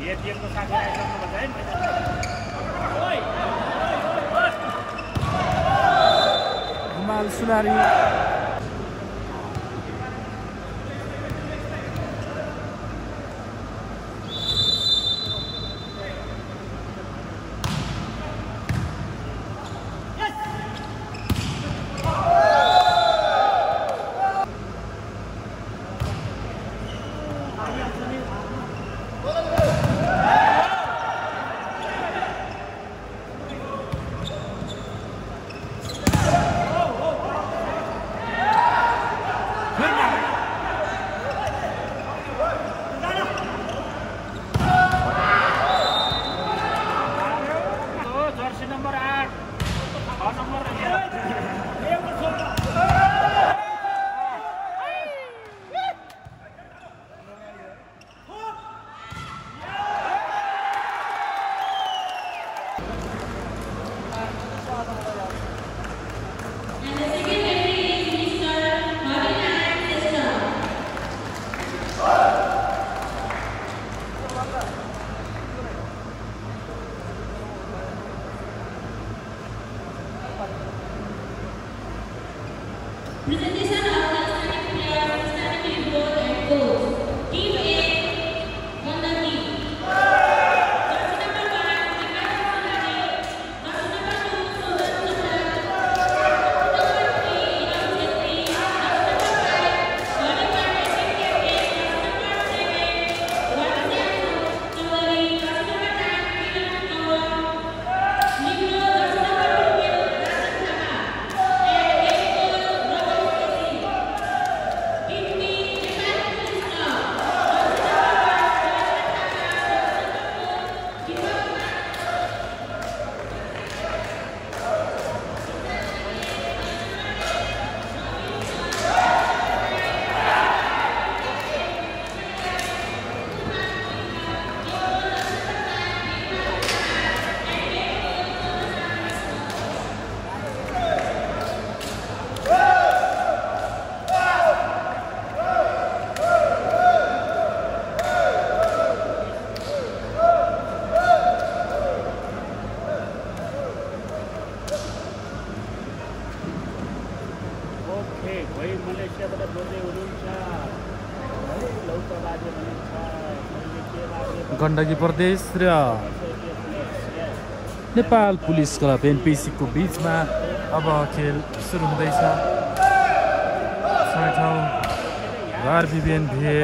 एटिएमको साथी आइसक्नु पर्छ है हिमाल सुनारी Presentation of outstanding players, outstanding football and goals. Team A won the league. Jersey number 1, Vikas Sonani. Jersey number 2, Susan Chandra. Jersey number 3, Ram Chetri. Jersey number 5, Body Part Racing Captain. Jersey number 7, Vatsya Chaudhary. Jersey number 9, Kiran Kaur. Nigro, jersey number 2, Rajan Thapa. Gandaki प्रदेश र Nepal police club एनपिसी को बीचमा अब खेल सुरु हुँदैछ। 6औं आरबिबिएनभे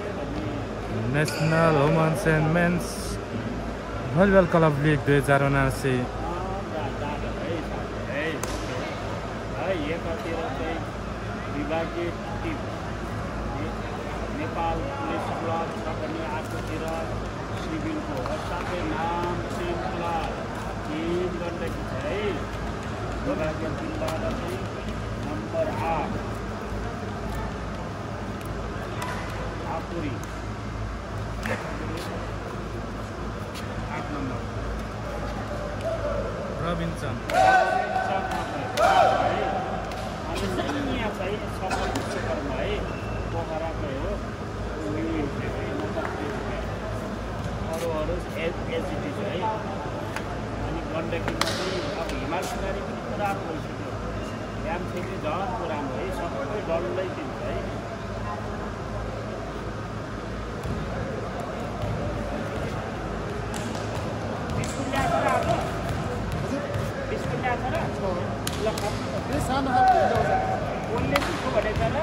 national women's and men's volleyball club league 2079 Nepal police club पनि आजकोतिर सिभिलको साथै नाम श्रृङ्खला टिम गण्डकी छ है। विभागीय जिल्लामा चाहिँ नम्बर 8 आपुरी 8 नम्बर रबिन्सन अनि यहाँ चाहिँ सफल विश्वकर्मा है पोखराकै हो। अरू एसजिटी छ है। अनि गण्डकीमा चाहिँ अब हिमाल सुनारी पनि पुरानो भइसक्यो। ध्यान चाहिँ झन् पुरानो है, सबै डल्लै दिन्छ है। बिस्कुट ल्याएको र अब बिस्कुट ल्याएको र ल सानो उसले चाहिँ भनेछ र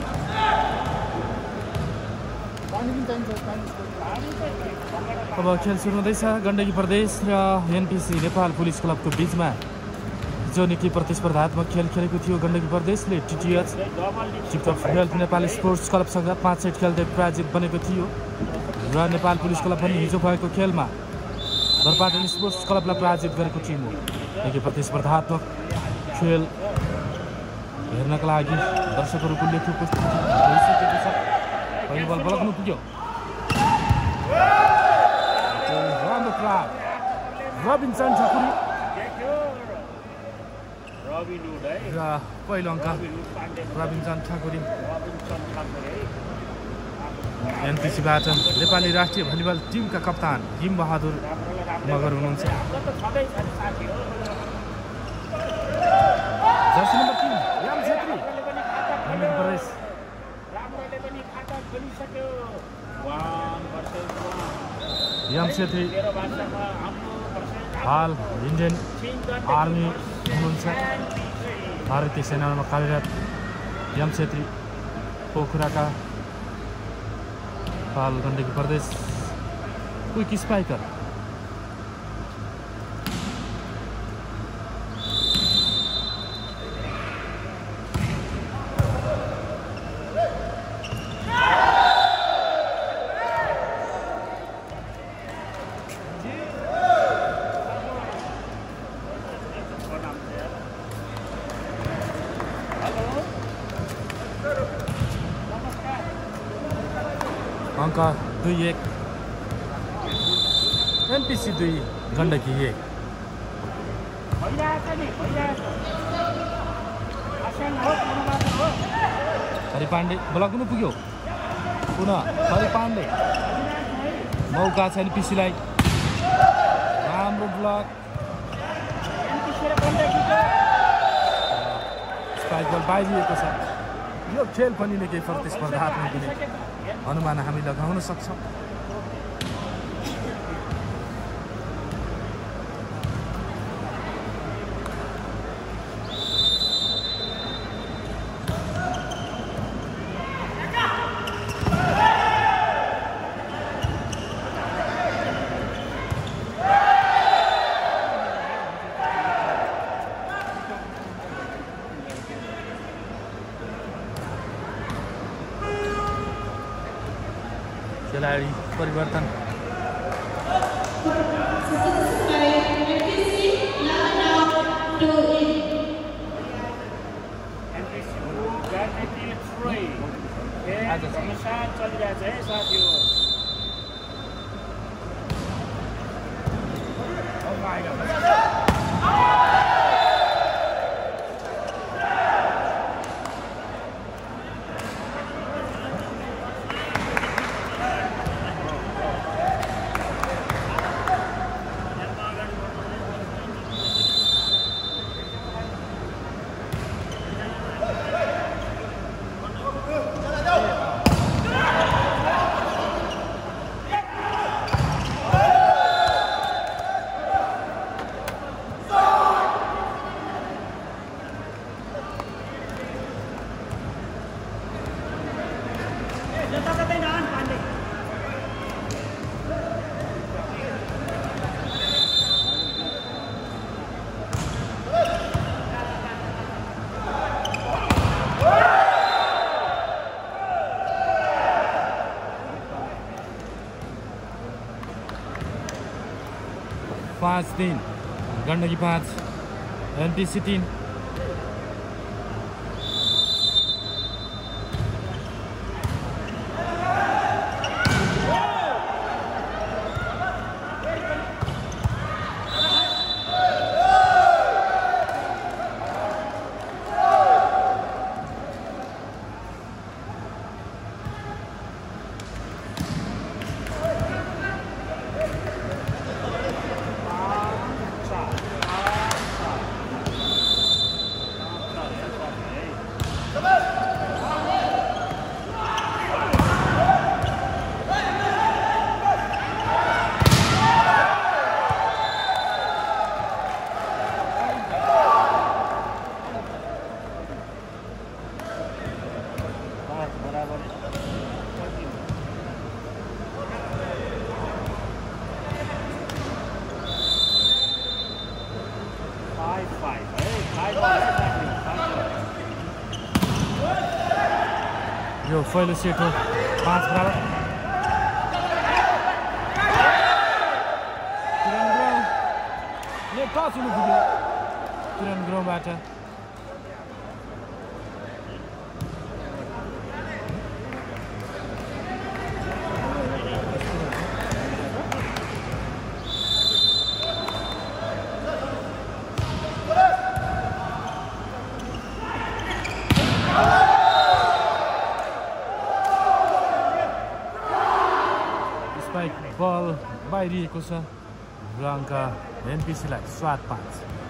अब खेल सुरु हुँदैछ। गण्डकी प्रदेश र एनपिसी नेपाल पुलिस क्लबको बीचमा जो निकै प्रतिस्पर्धात्मक खेल खेलेको थियो। गण्डकी प्रदेशले TTH Tiptop health Nepal sports क्लबसँग 5 सेट खेल्दै पराजित बनेको थियो र नेपाल पुलिस क्लब पनि हिजो भएको खेलमा धरपाटन स्पोर्ट्स क्लबलाई पराजित गरेको टिम हो। निकै प्रतिस्पर्धात्मक खेल हेर्नका लागि दर्शकहरूको लेखको भइसकेको छ। पहिलो बल बलक्नु पुग्यो। रबिन्सन ठाकुरी र पहिलो अङ्क रबिन्सन ठाकुरी। एनपिसीबाट नेपाली राष्ट्रिय भलिबल टिमका कप्तान हिम बहादुर मगर हुनुहुन्छ। जर्सी नम्बर 3 याम छेत्री गण्डकी प्रदेश। याम छेत्री हाल इन्डियन आर्मी हुनुहुन्छ, भारतीय सेनामा कार्यरत याम छेत्री पोखराका हाल गण्डकी प्रदेश क्विक स्पाइकर। अंक 2-1 एनपिसी 2 गण्डकी 1। हरि पाण्डे ब्लक हुनु पुग्यो, पुनः हरि पाण्डे मौका छ एनपिसीलाई, राम्रो ब्लक, स्पाइक बल बाहिरिएको छ। यो खेल पनि निकै प्रतिस्पर्धात्मक हुने अनुमान हामी लगाउन सक्छौँ। खेलाडी परिवर्तन। चलिरहेछ है साथीहरू। पाँच 3 गण्डकी 5 एनपिसी 3। यो पहिलो सेट हो 5 बराबर। टस हुनु पुग्यो किरण ग्रोबाट। स्पाइक बल बाहिरिएको छ र अङ्क एनपिसीलाई 7-5।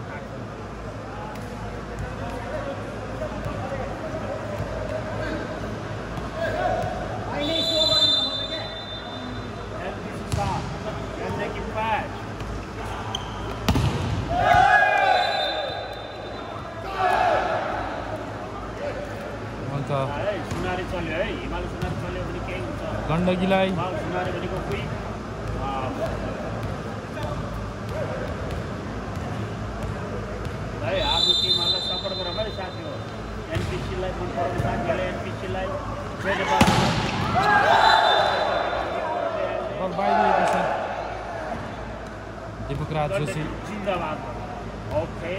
गण्डकीलाई आफ्नो टिमहरूलाई सपोर्ट गर है साथी हो। एनपिसीलाई मन पराउने साथीहरूले एनपिसीलाई बाहिरिएको छ दीपकराज जोशी जिन्दाबाद। ओके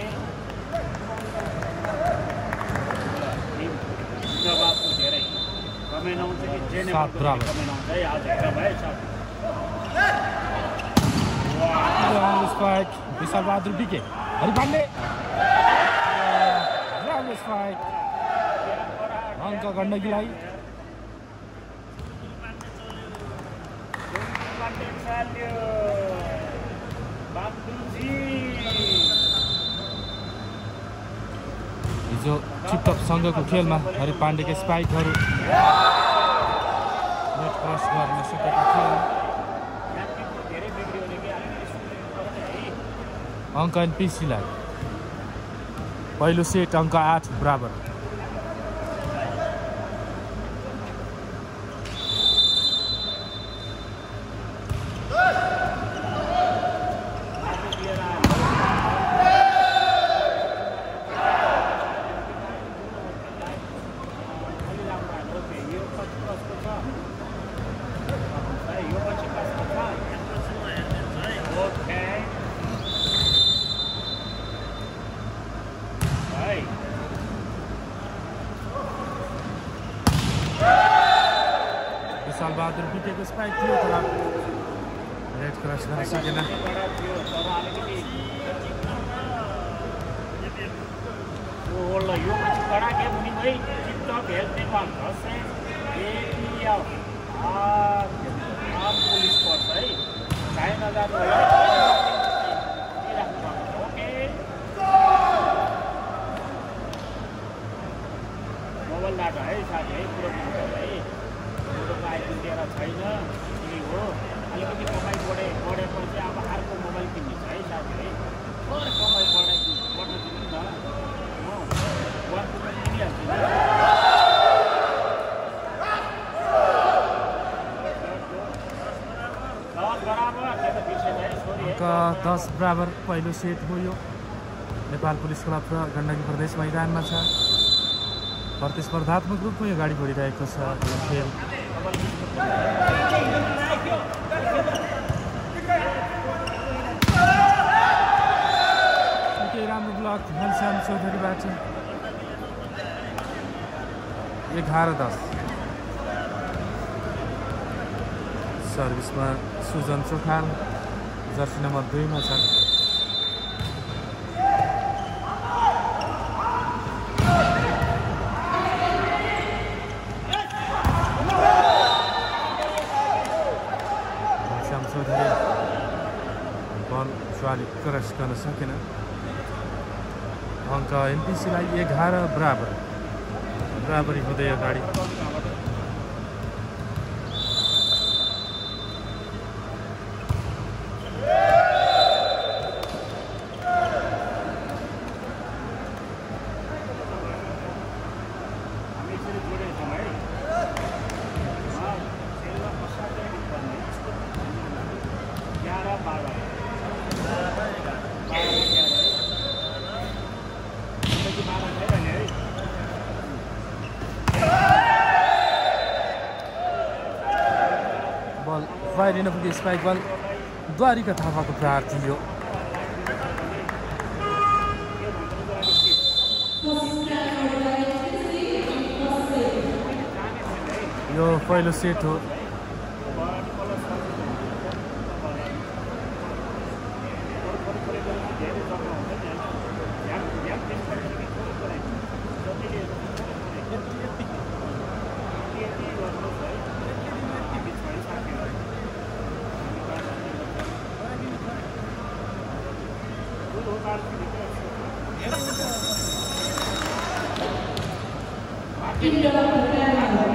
जिन्दाबादको धेरै कमेन्ट आउँछ कि जेनेबलको कमेन्ट आउँछ है आज एकदम है साथी। स्पाइक विशाल बहादुर बिके हरिपाण्डे स्पाइक अङ्क गण्डकीलाई। हिजो टिपटपसँगको खेलमा हरिपाण्डेका स्पाइकहरू नेट क्रस गर्न सकेका थिए। अङ्क एनपिसीलाई पहिलो सेट अङ्क 8 बराबर। विशाल बहादुर बिकेको स्पाइक थियो तर रेड क्रस गर्न सकेन। मोबाइल डाटा है साथी है पुरो है आइपुगेर छैन के हो अलिकति कमाइ बढेपछि अब अर्को मोबाइल किन्ने छ है साथी है। थोरै कमाइ बढ्न दिनु न म वानको पनि किनिहाल्छु नि। 10 बराबर पहिलो सेट हो यो। नेपाल पुलिस क्लब र गण्डकी प्रदेश मैदानमा छ। प्रतिस्पर्धात्मक रूपमा यो अगाडि बढिरहेको छ यो खेल। निकै राम्रो ब्लक घनश्याम चौधरीबाट। 11-10 सर्भिसमा सुजन चोखाल जर्सी नम्बर 2 मा छन्। क्रस गर्न सकेन। अङ्क एनपिसीलाई 11 बराबरी हुँदै अगाडि। बाहिरिन पुगे स्पाइक बल द्वारिका थापाको प्रहार थियो। यो पहिलो सेट हो। Tim dalam pertandingan.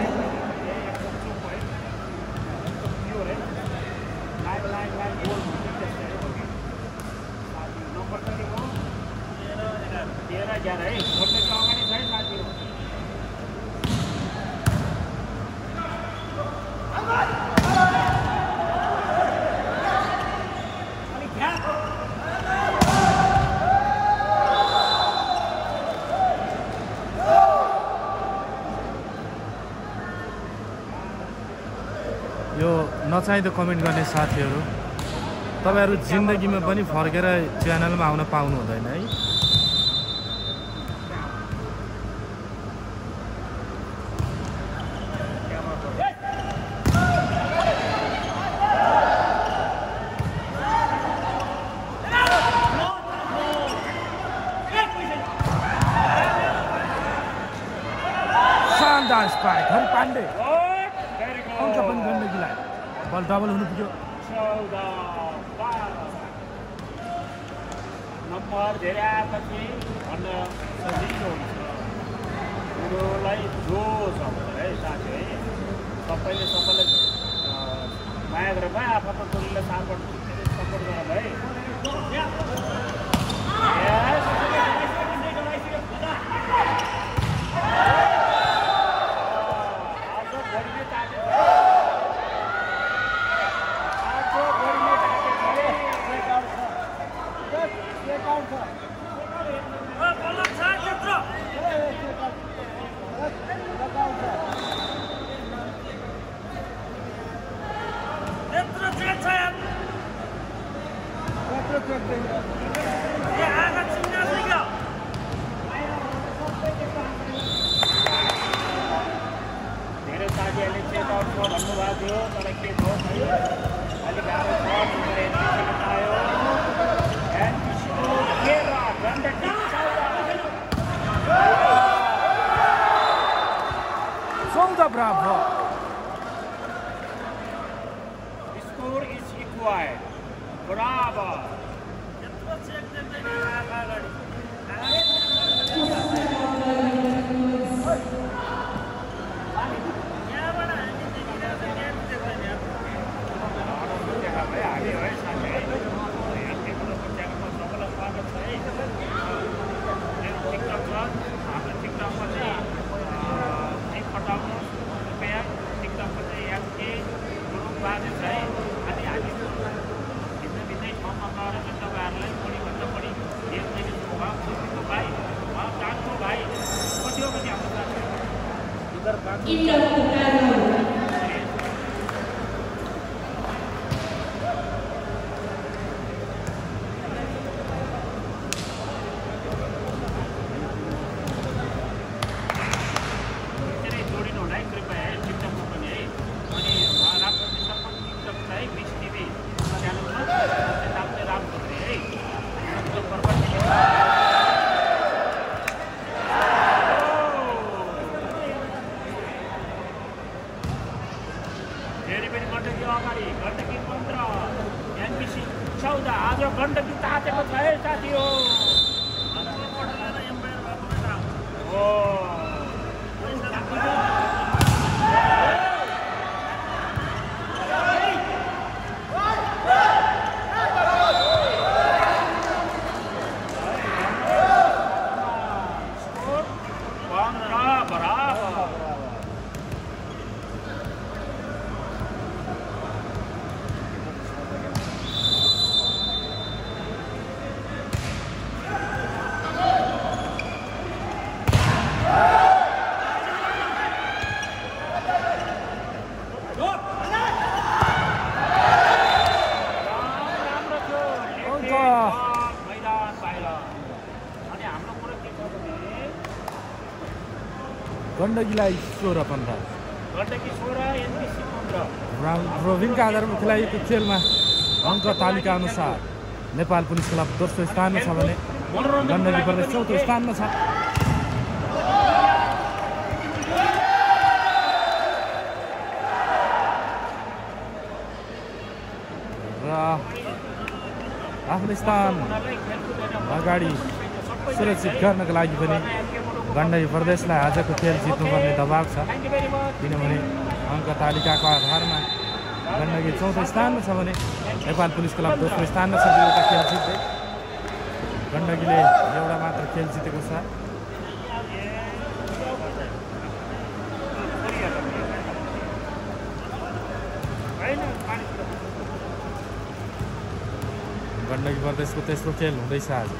यो नचाहिँदो कमेन्ट गर्ने साथीहरू तपाईहरु जिन्दगीमा पनि फर्केर च्यानलमा आउन पाउनु हुँदैन है। शानदार स्ट्राइक हरि पाण्डे अंक पनि गण्डकीलाई बल डबल हुनु पुग्यो। 14-12 नम्बर धेरै आएपछि भन्न सजिलो हुन्छ। कुरोलाई जोस आउँछ है साथी है। सबैले माया गरेर भाइ आफ्नो टोलीलाई सपोर्ट गर भाइ। धेरै साथीहरूले चेकआउट छ भन्नुभएको थियो तर के भयो खै अलि गाह्रो छ। आयो Bravo. Score is equal. Bravo. Indah pertandingan. Gandaki 15 NBC 14 आज गण्डकी तातेको छ है साथी हो। गण्डकीलाई 16-15 गण्डकी 16 एनबीसी 15 राउन्ड रोबिनका आधारमा खेलाइएको खेलमा अङ्क तालिका अनुसार नेपाल पुलिस क्लब दोस्रो स्थानमा छ भने गण्डकी प्रदेश चौथो स्थानमा छ। र आफ्नो स्थान अगाडि सुरक्षित गर्नका लागि पनि गण्डकी प्रदेशलाई आजको खेल जित्नुपर्ने दबाब छ, किनभने अङ्क तालिकाको आधारमा गण्डकी चौथो स्थानमा छ भने नेपाल पुलिस क्लब दोस्रो स्थानमा छ। दुईवटा खेल जित्दै गण्डकीले एउटा मात्र खेल जितेको छ। गण्डकी प्रदेशको तेस्रो खेल हुँदैछ आज।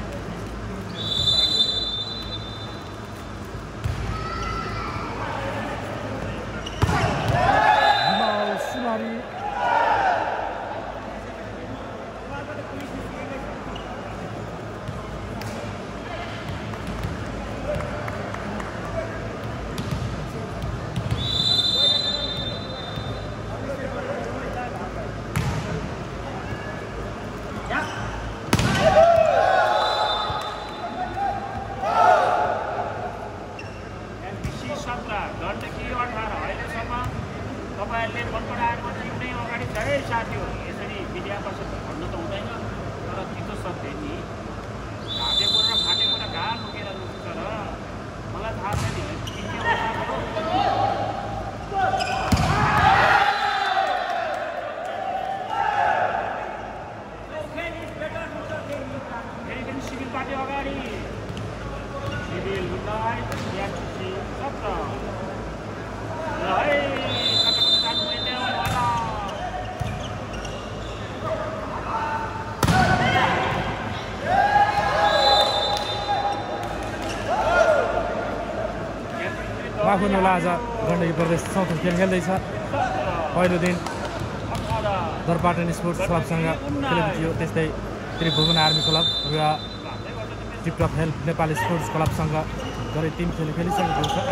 आज गण्डकी प्रदेश चौथो खेल खेल्दैछ। पहिलो दिन दरपाटन स्पोर्ट्स क्लबसँग खेलेको थियो, त्यस्तै त्रिभुवन आर्मी क्लब र टिपटप हेल्प नेपाल स्पोर्ट्स क्लबसँग गरी 3 खेल खेलिसकेको छ।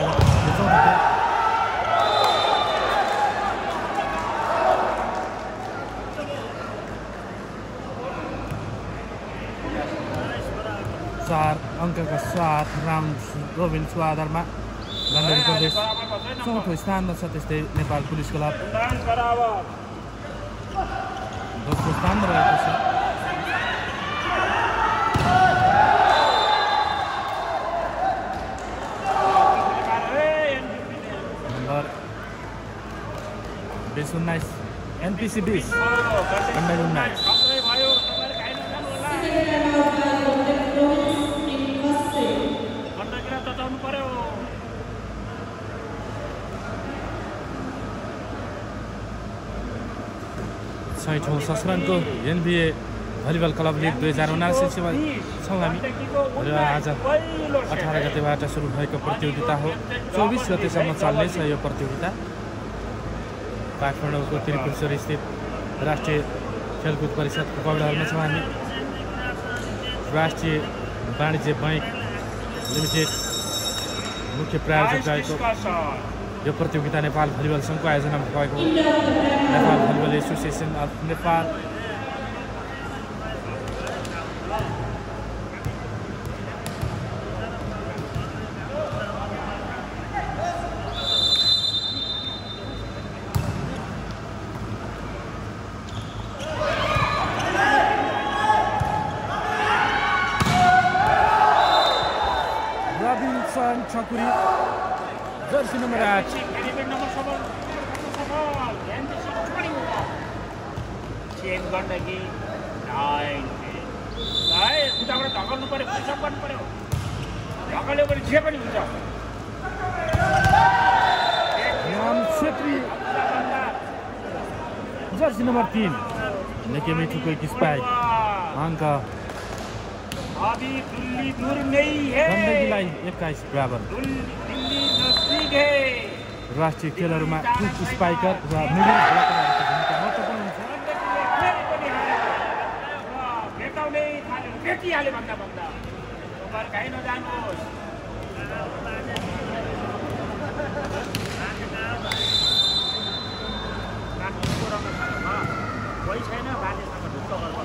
चार अङ्कका साथ राउन्ड रोबिन्सको आधारमा गण्डकी प्रदेश चौथो स्थानमा छ। त्यस्तै नेपाल पुलिस क्लब दोस्रो स्थानमा रहेको छ। Number 20-19 NPC 20 Gandaki 19। छैठौँ संस्करणको एनबिए भलिबल क्लब लिग 2079 छौँ हामी र आज 18 गतेबाट सुरु भएको प्रतियोगिता हो। 24 गतेसम्म चल्नेछ यो प्रतियोगिता। काठमाडौँको त्रिपुरेश्वर स्थित राष्ट्रिय खेलकुद परिषदको पौडाहरूमा छौँ हामी। राष्ट्रिय वाणिज्य बैंक लिमिटेड मुख्य प्रायोजक रहेको यो प्रतियोगिता नेपाल भलिबल सङ्घको आयोजनामा भएको हो। Nepal volleyball association of Nepal Robinson Thakuri jersey number 8 Gandaki उताबाट धकाल्नु पर्यो, पुसअप गर्नु पर्यो, धकाल्यो भने जे पनि हुन्छ। राम छेत्री जर्सी नम्बर 3 निकै मिठुको एक स्पाइक अङ्क अभी दिल्ली दूर नहीं है, गण्डकीलाई 21 बराबर। दिल्ली नजदीक है। राष्ट्रिय खेलहरूमा क्विक स्पाइकर र मिडल ब्लकरहरूको भूमिका महत्त्वपूर्ण हुन्छ। भेटिहाल्यो भन्दा भन्दा काहीँ नजानुहोस्। कोही छैन बाजेसँग ढुक्क गर्नु।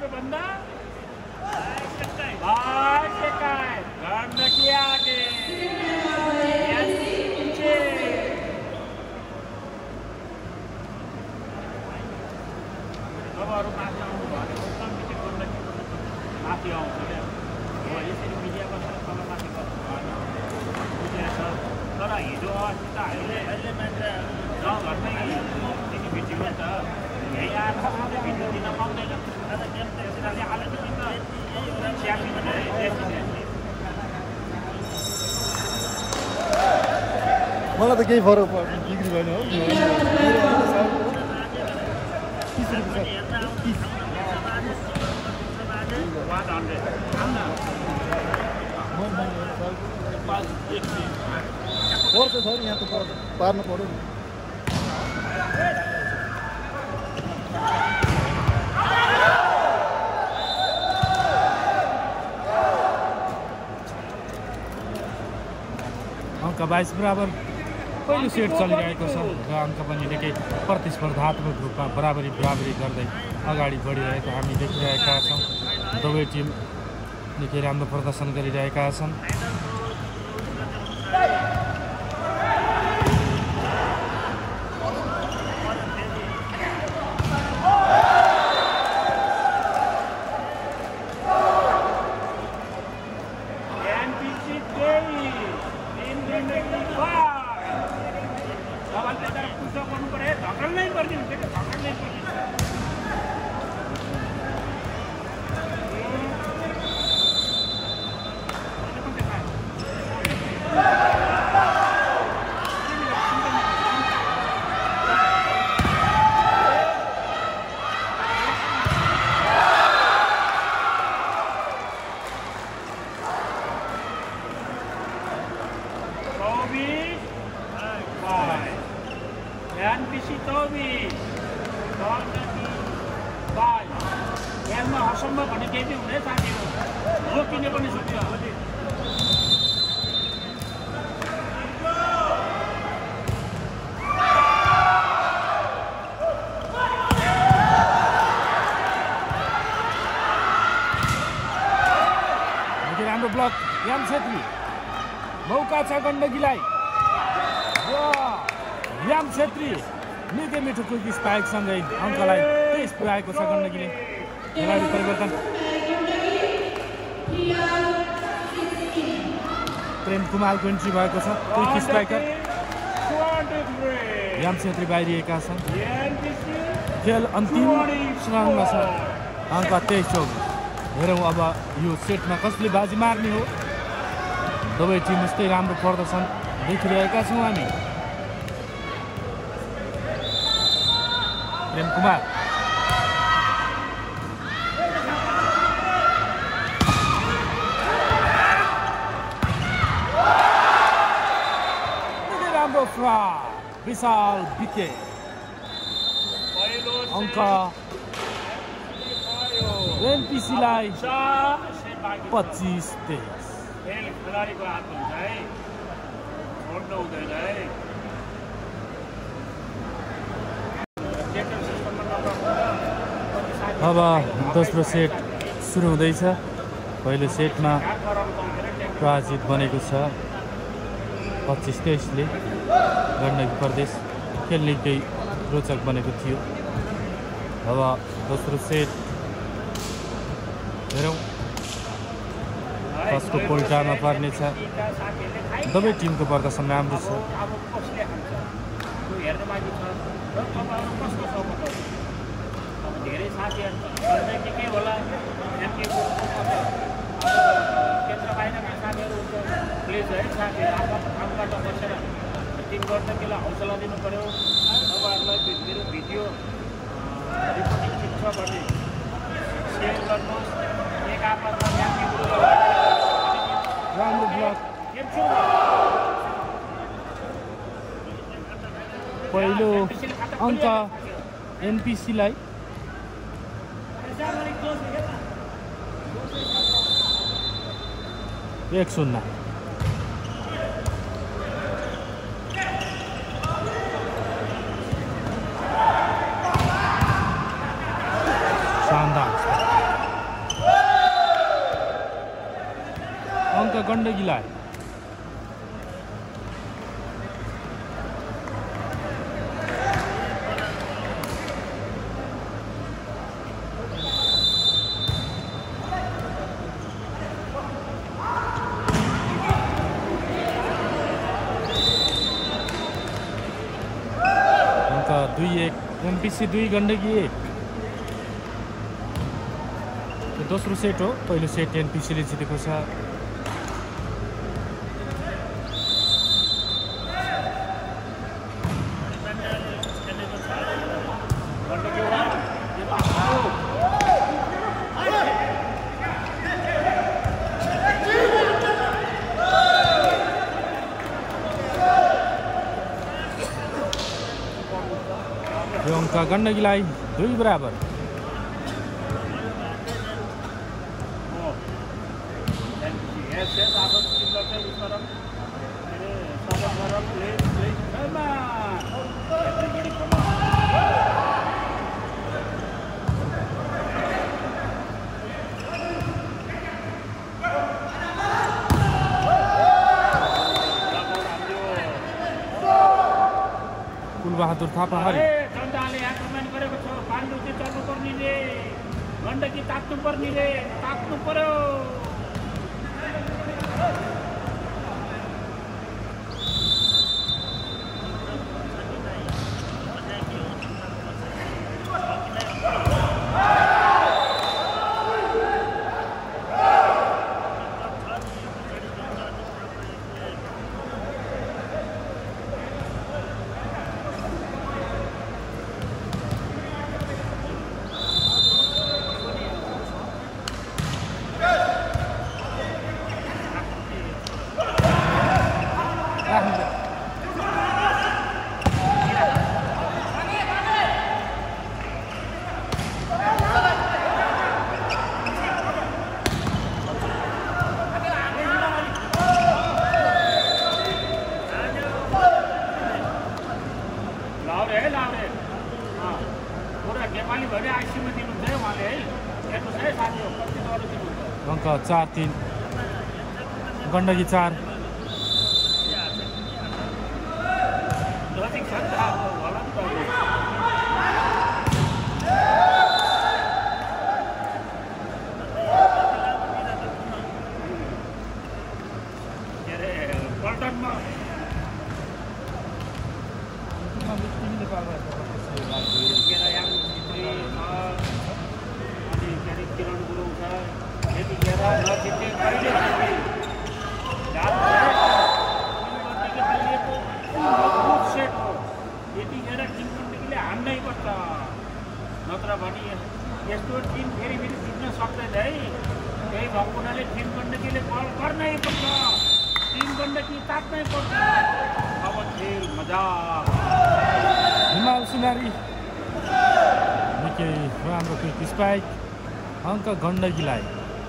भन्दा गण्डकी आगे अब अरू माथि आउनु भनेको कम्ती गण्डकी माथि आउँछ क्या यसरी मिडियामा तल माथि गर्नु भएन बुझेको छ तर हिजो अस्ति त अहिले मात्र गाउँघरमै भिडियो त यहीँ आएर भिडियो दिन पाउँदैन त्यसरी हालेको मलाई त केही फरक पर्दैन बिक्री भएन हो पर्छ सर यहाँ त पार्नु पर्यो नि अङ्क 22 बराबर पहिलो सेट चलिरहेको छ र अङ्क पनि निकै प्रतिस्पर्धात्मक रूपमा बराबरी गर्दै अगाडि बढिरहेको हामी देखिरहेका छौँ दुवै टिम निकै राम्रो प्रदर्शन गरिरहेका छन् असम्भव भन्ने केही पनि हुँदैन साथीहरू रोकिने पनि सक्छ राम्रो ब्लक याम छेत्री मौका छ गण्डकीलाई याम छेत्री निकै मिठो कुकी स्पाइकसँगै अङ्कलाई तेज पुऱ्याएको छ गण्डकीले खेलाडी परिवर्तन प्रेम कुमारको इन्ट्री भएको छ क्विक स्ट्राइकर याम छेत्री बाहिरिएका छन् खेल अन्तिम श्रृङ्खला छ अङ्क 23-24 हेरौँ अब यो सेटमा कसले बाजी मार्ने हो दुवै टिम यस्तै राम्रो प्रदर्शन देखिरहेका छौँ हामी प्रेम कुमार विशाल बिके अङ्क एनपिसीलाई 25-23 खेलाडीको हात हुन्छ है छोड्नु हुँदैन है अब दोस्रो सेट सुरु हुँदैछ पहिलो सेटमा पराजित बनेको छ 25-23 ले गण्डकी प्रदेश खेल निकै रोचक बनेको थियो अब दोस्रो सेट हेरौँ कसको पोल्टामा पर्नेछ दुवै टिमको प्रदर्शन राम्रो छ धेरै साथीहरू के होला केन्द्र बाहिरका साथीहरू प्लिज है साथीहरू कामबाट बसेर टिम गण्डकीलाई हौसला दिनु पर्यो तपाईँहरूलाई मेरो भिडियो रिपोर्टिङ ठिक छ भने सेयर गर्नुहोस् एक आपसमा राम्रो ब्लक पहिलो अङ्क एनपिसीलाई 1-0 शानदार गण्डकीलाई। अंक 2-1 एमपीसी 2 गण्डकी 1। दोस्रो सेट हो, पहिलो सेट एनपीसीले जितेको छ। यो अंक गण्डकीलाई 2 बराबर। कुलबहादुर थापा हरि जनताले आक्रमण गरेको छ। पाण्डु चाहिँ चल्नु पर्ने रे, गण्डकी ताक्नु पर्ने रे, ताक्नु पर्यो। अंक 4-3 गण्डकी 4। नत्र भने यस्तो टिम फेरि जित्न सक्दैन है। त्यही भएको हुनाले टिम गण्डकीले बल गर्नै पर्छ, टिम गण्डकी ताक्नै पर्छ। अब खेल मजा। हिमाल सिनारी निकै राम्रो क्विक स्पाइक, अंक गण्डकीलाई।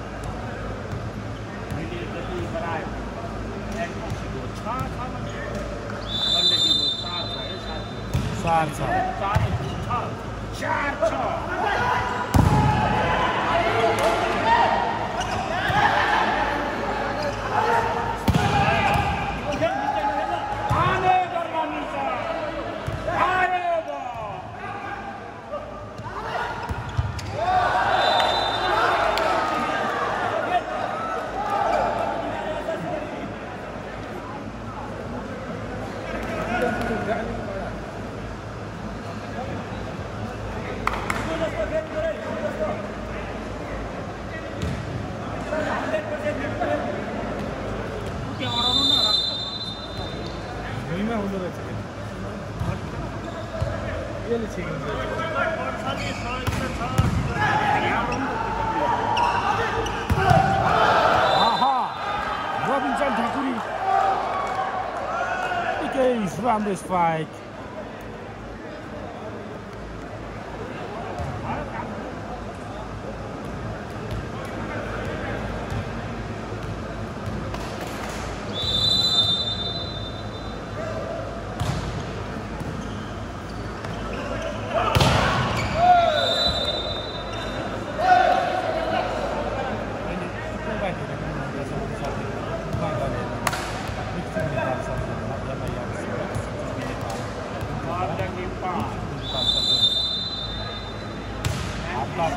Robinson Thakuri राम्रो स्पाइक। मुtlak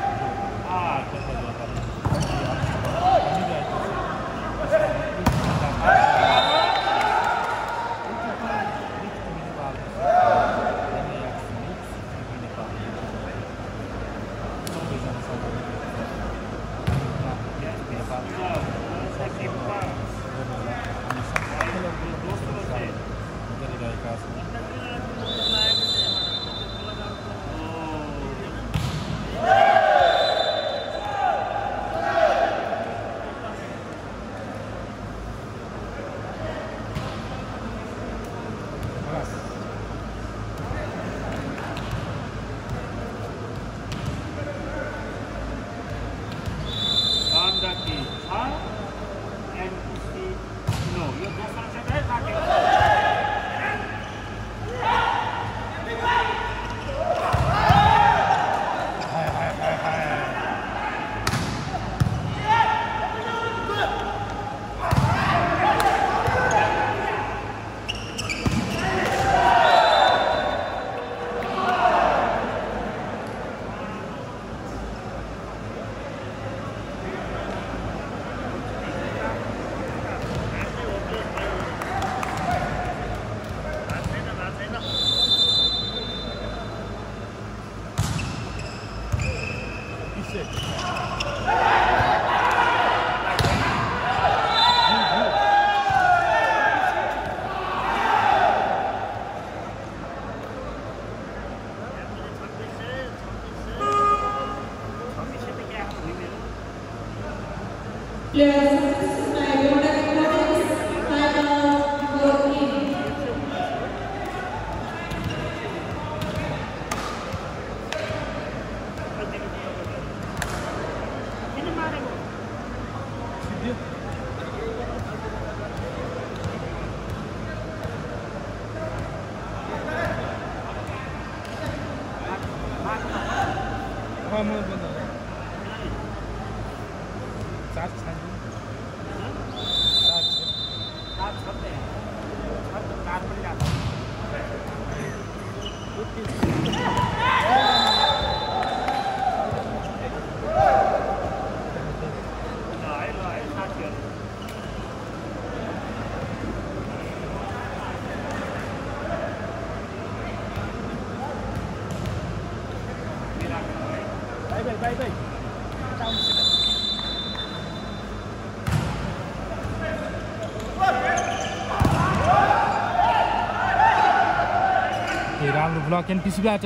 राम्रो ब्लक एनपिसीबाट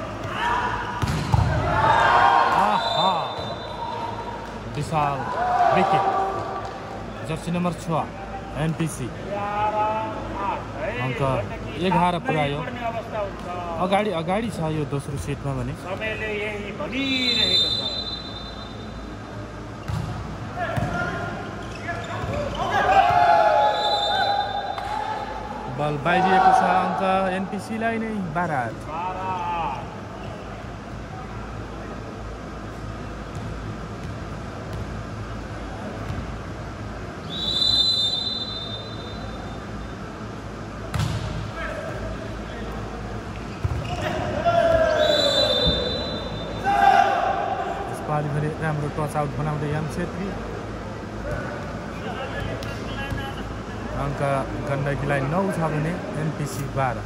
विशाल विकेट जर्सी नम्बर 6 एनपिसी अङ्क 11 पुर्यायो अगाडि छ यो दोस्रो सेटमा भने समयले यही भनिरहेको छ बल बाहिरिएको छ अङ्क एनपिसीलाई नै 12 राम्रो टच आउट बनाउँदै याम छेत्री अङ्क गण्डकीलाई 9 छ भने एनपिसी 12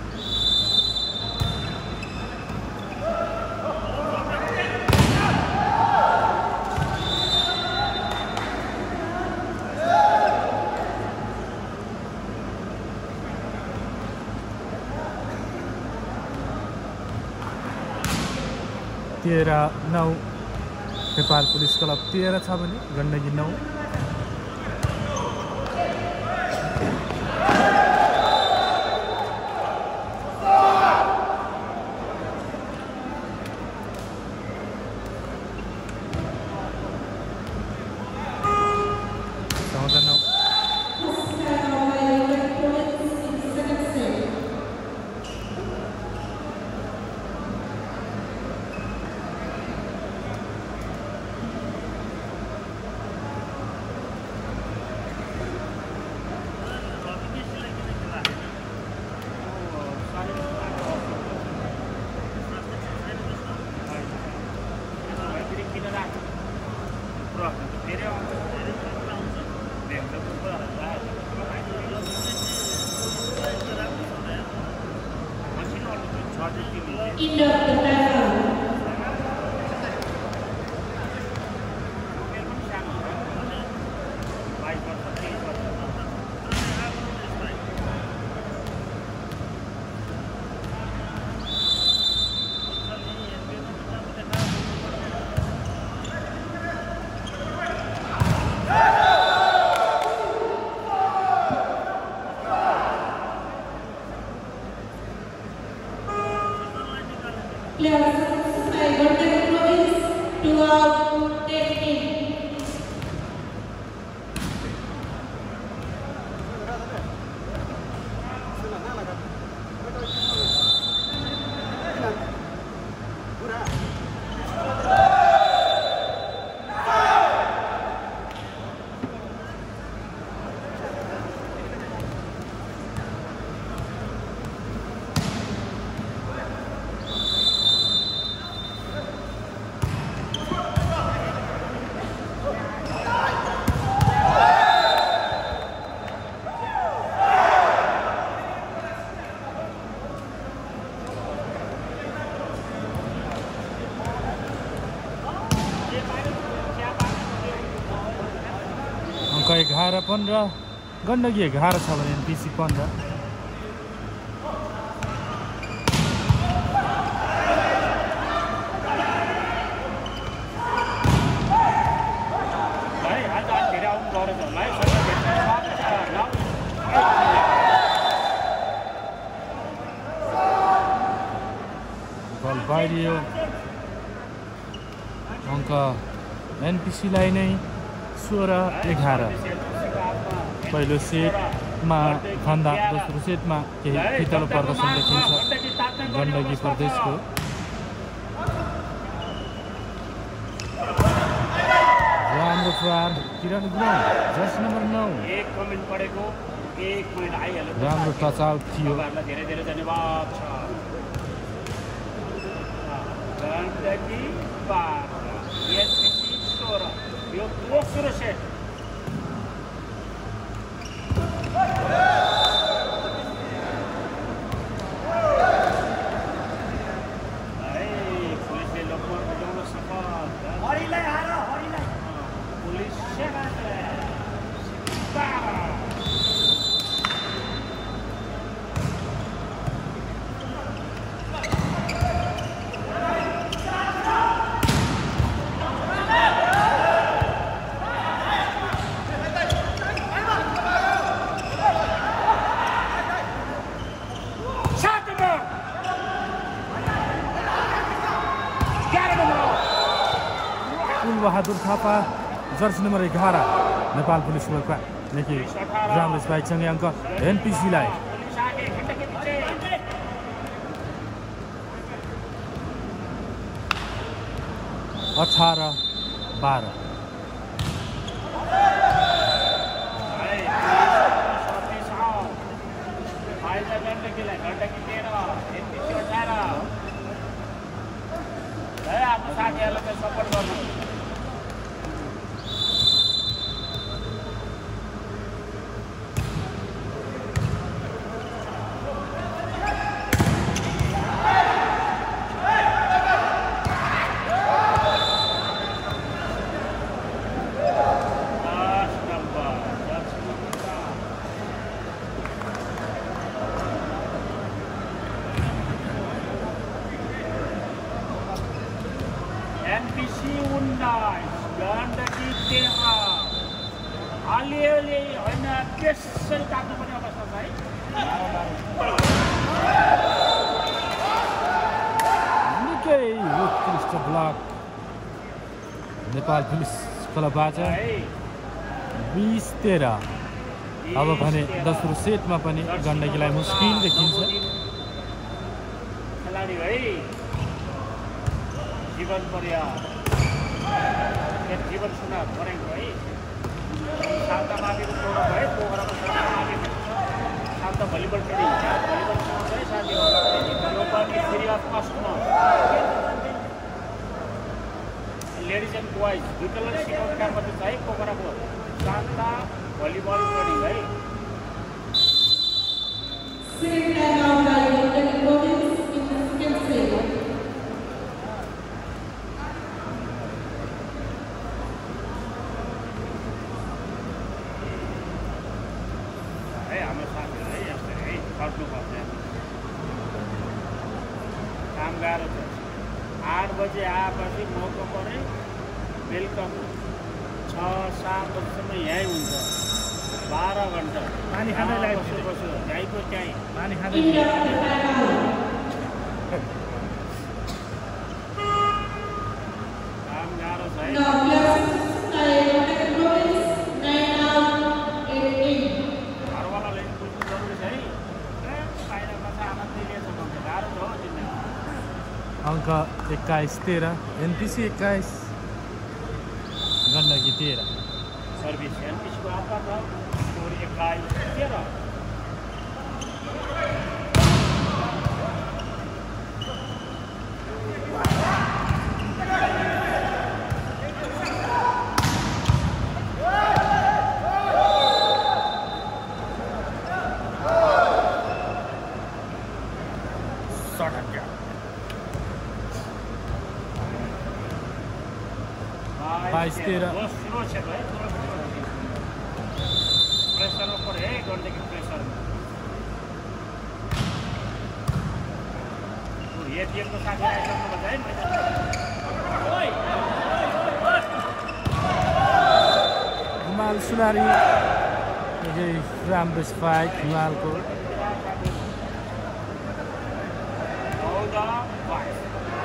13-9 नेपाल पुलिस क्लब 13 छ भने Gandaki 9 13-9 Indoor Tentara. Players by Golden Province to out 10. अङ्क 11-15 गण्डकी 11 छ भने एनपिसी 15 बल बाहिरियो अङ्क एनपिसीलाई नै 16-11 पहिलो सेटमा भन्दा दोस्रो सेटमा केही फितलो प्रदर्शन देखिन्छ गण्डकी प्रदेशको राम्रो प्रहार किरण गुरुङ जर्सी नम्बर 9 एक कमेन्ट पढेको 1 पोइन्ट आइहाल्यो राम्रो टच आउट थियो धेरै धेरै धन्यवाद छ गण्डकी 12 एनपिसी 16 यो दोस्रो सेट पुलिसले लोकमा बजाउन सफल हरिलाई हार हरिलाई police Bahadur Thapa jersey number 11 Nepal police क्लबका निकै राम्रो स्पाइकसँगै अङ्क एनपिसीलाई 18-12 साथीहरूलाई सपोर्ट गर्नु एनपिसी 19 गण्डकी 13 अलिअलि होइन त्यसरी काट्नुपर्ने अवस्था छ है निकै उत्कृष्ट ब्लक नेपाल पुलिस क्लबबाट 20-13 अब भने दोस्रो सेटमा पनि गण्डकीलाई मुस्किल देखिन्छ खेलाडी है जीवन पर्या जीवन सुना परेको है शान्ता माविको तोड भयो पोखराको शान्ता माविको शान्ता भलिबल खेली भलिबल खेल्छ है साथीहरू यो पनि फ्री अफ कस्टमा लेडिज एन्ड बोइज दुईटैलाई सिकाउने काम गर्दैछ है पोखराको शान्ता भलिबल ट्रेनिङ है Second time out by Golden Province in the second set. 8 बजे आएपछि मौका परे बेलुका 6-7 बजीसम्म यहीँ हुन्छ 12 घन्टा पानी खाँदै लाइभ बस्यो त्यहीँको त्यहीँ पानी खाँदै काम गाह्रो छ है घरवालाले बुझ्नु जरुरी छ है बाहिर बस्दा आनन्दै लिएछ भने गाह्रो छ हो जिन्दगी अङ्क 21-13 एनपिसी 21 गण्डकी 13 सर्भिस एनपिसीको आपका छ स्कोर 21-13 22-13 प्रेसर ऊपर है गंडकी प्रेसर ये टीम को साथ आइटम बताए हिमाल सुनारी राम्रो स्पाइक हिमालको 14-22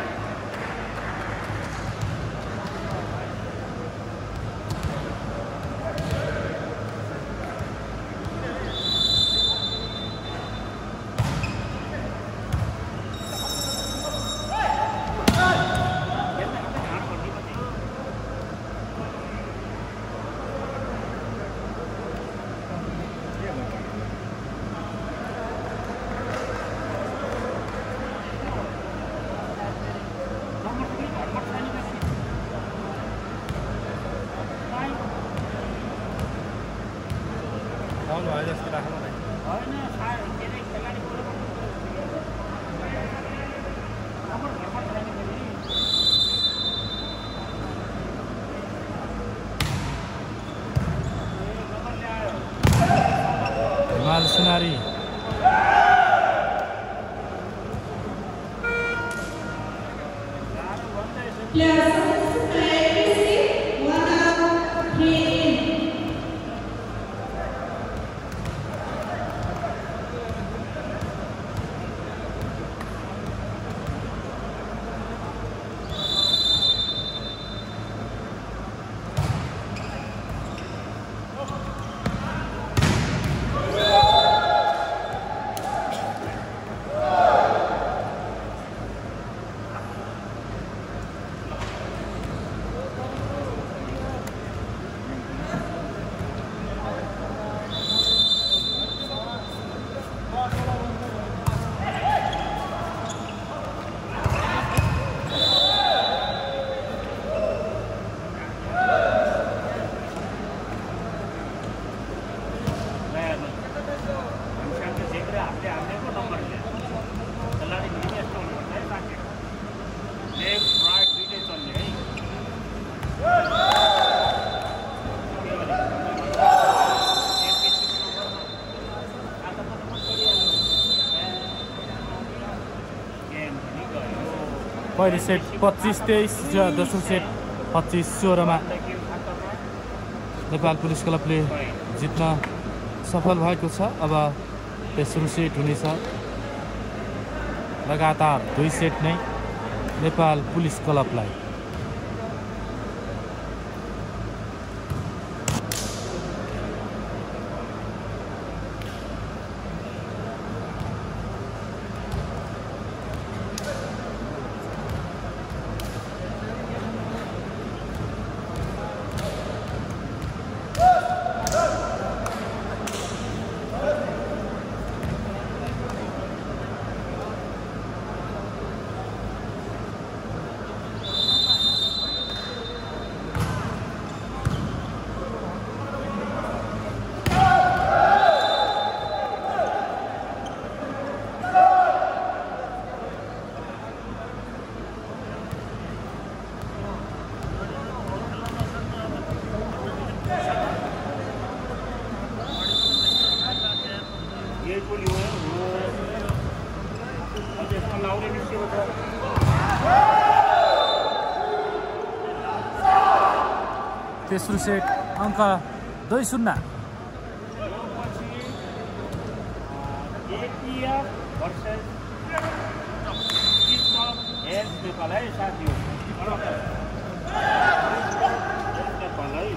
आउनु भयो जस्तो लाग्छ मलाई होइन सायद के अरे खेलाडी हाम्रो घरमा खेलाडी पनि हिमाल सुनारी पहिलो सेट 25-23 र दोस्रो सेट 25-16 मा नेपाल पुलिस क्लबले जित्न सफल भएको छ। अब तेस्रो सेट हुनेछ। लगातार 2 सेट नै नेपाल पुलिस क्लबलाई। तेस्रो सेट अङ्क 2-0। ATF versus Kitop Heads Nepal है साथीहरु। नेपाल है।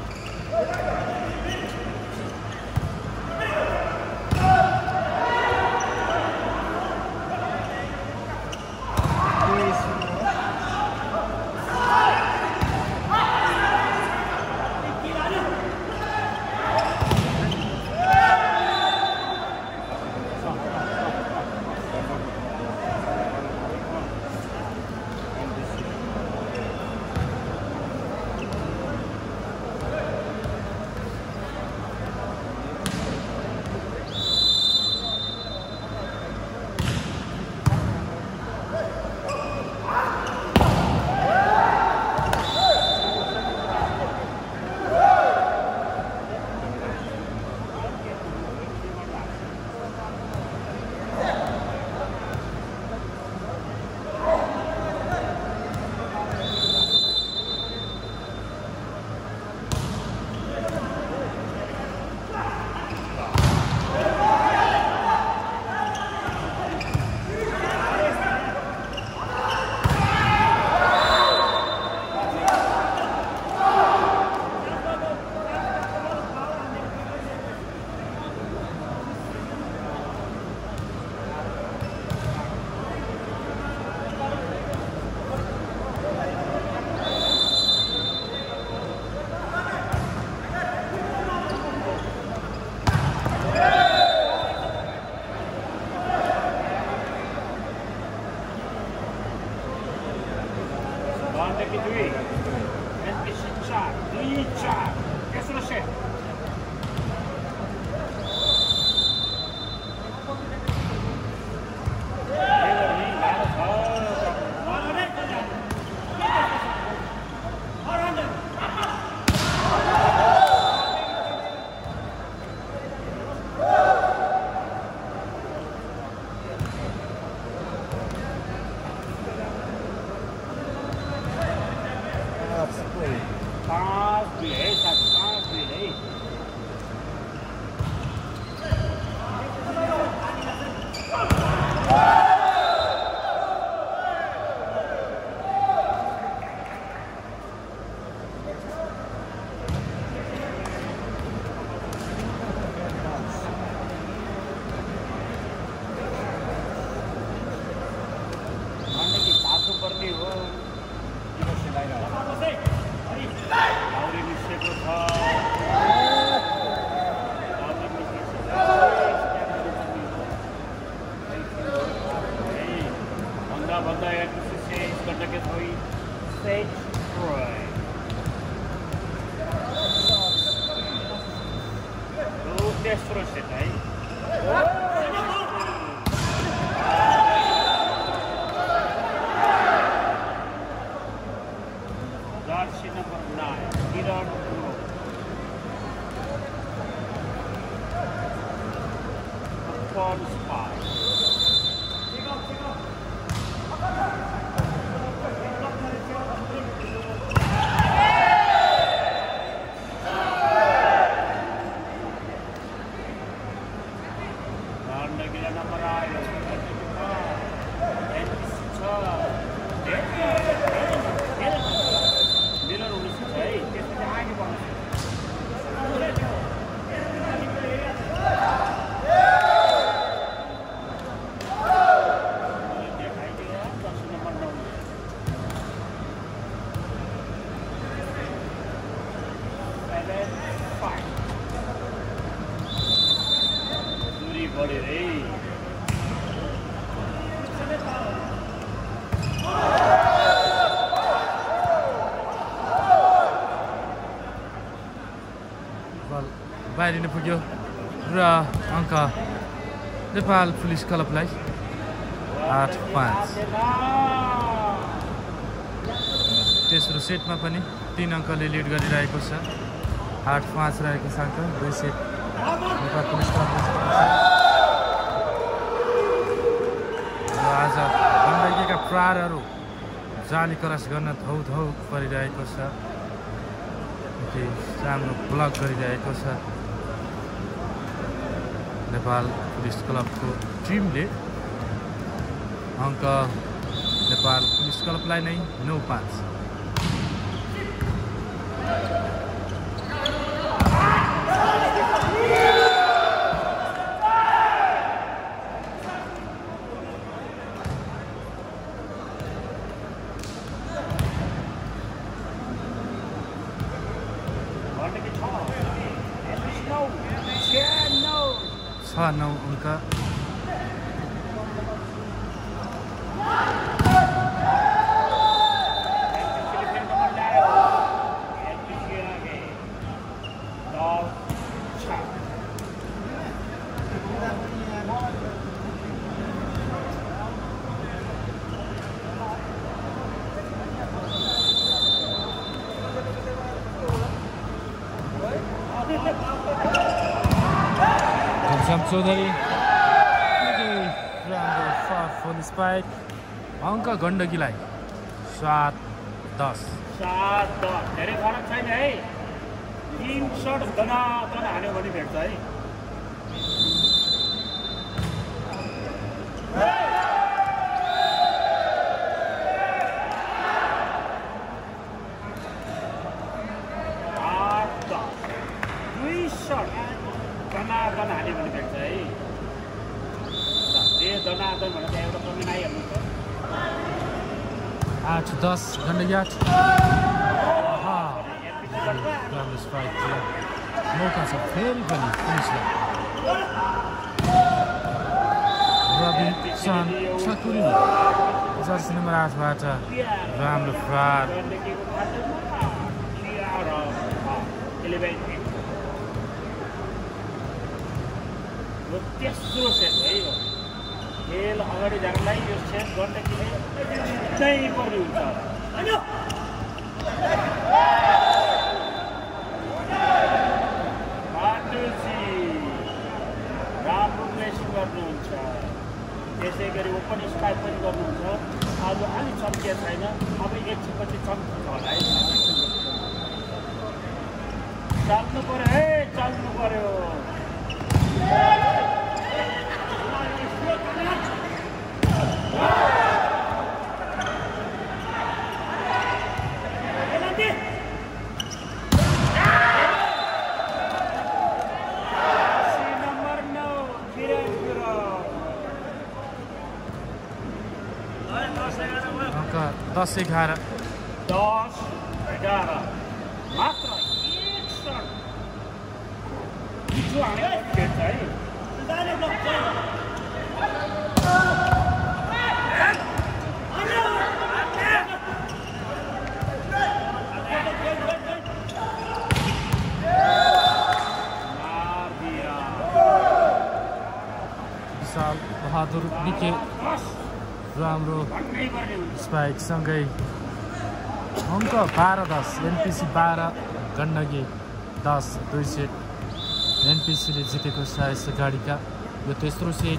बाहिरिन पुग्यो र अङ्क नेपाल पुलिस क्लबलाई 8-5। तेस्रो सेटमा पनि 3 अङ्कले लिड गरिरहेको छ। 8-5 रहेको छ अङ्क। 2 सेट नेपाल पुलिस क्लबले र आज गण्डकीका प्रहारहरू जाली क्रस गर्न धौ धौ परिरहेको छ। अति राम्रो ब्लक गरिरहेको छ नेपाल पुलिस क्लबको टिमले। अङ्क नेपाल पुलिस क्लबलाई नै 9-5। गण्डकी 6-9 अङ्क। घनश्याम चौधरी राम्रो फुल स्पाइक। अङ्क गण्डकीलाई 7-10। 7-10 धेरै फरक छैन है। 3 सट दनादन हाल्यो भने भेट्छ है। दनादन हाल्यो भने भेट्छ है। दनादन भनेर एउटा कमी आइहाल्नु छ। 8-10 गण्डकी 8। राम्रो स्ट्राइक थियो। मौका छ फेरि पनि पुलिसलाई। रवि चान ठकुरी जर्सी नम्बर 8बाट राम्रो फ्रार। तेस्रो सेट है यो। खेल अगाडि जानलाई यो सेट गण्डकीले जित्नै पर्ने हुन्छ। माटुजी राम्रो प्रेसिङ गर्नुहुन्छ, त्यसै गरी ओपन स्ट्राइक पनि गर्नुहुन्छ। आज अलिक चम्किया छैन, अब एकछिनपछि चम्किन्छ होला है। चाल्नु पर्यो है, चाल्नु पर्यो। अङ्क 10-11। 10-11 मात्र एक सट जो हानेको भेट्छ है। विशाल बहादुर निके राम्रो स्पाइकसँगै अङ्क 12-10। एनपिसी 12 गण्डकी 10। 2 सेट एनपिसीले जितेको छ यस अगाडिका यो तेस्रो सेट।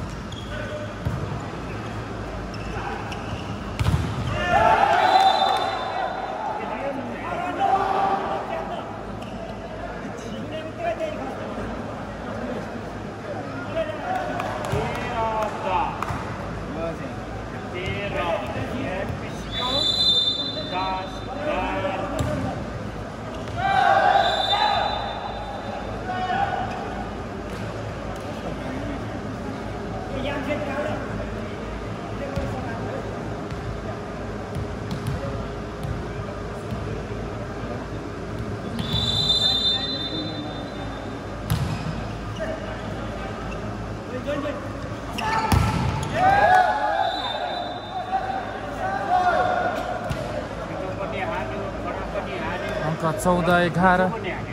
अङ्क 14-11।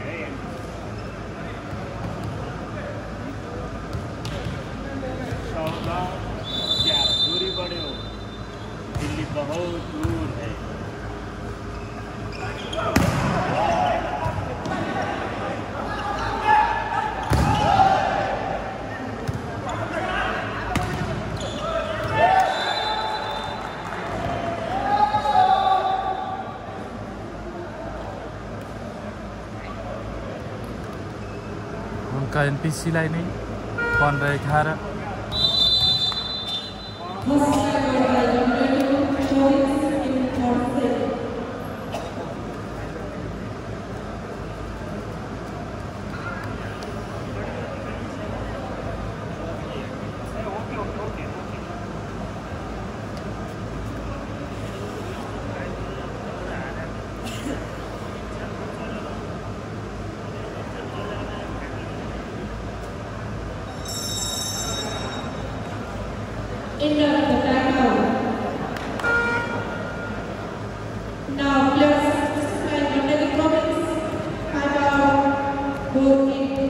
दूरी बढ़े दिल्ली बहुत दूर है। अङ्क एनपिसीलाई नै 15-11। In the timeout. Now players participate in the comments. Timeout. Goal kick.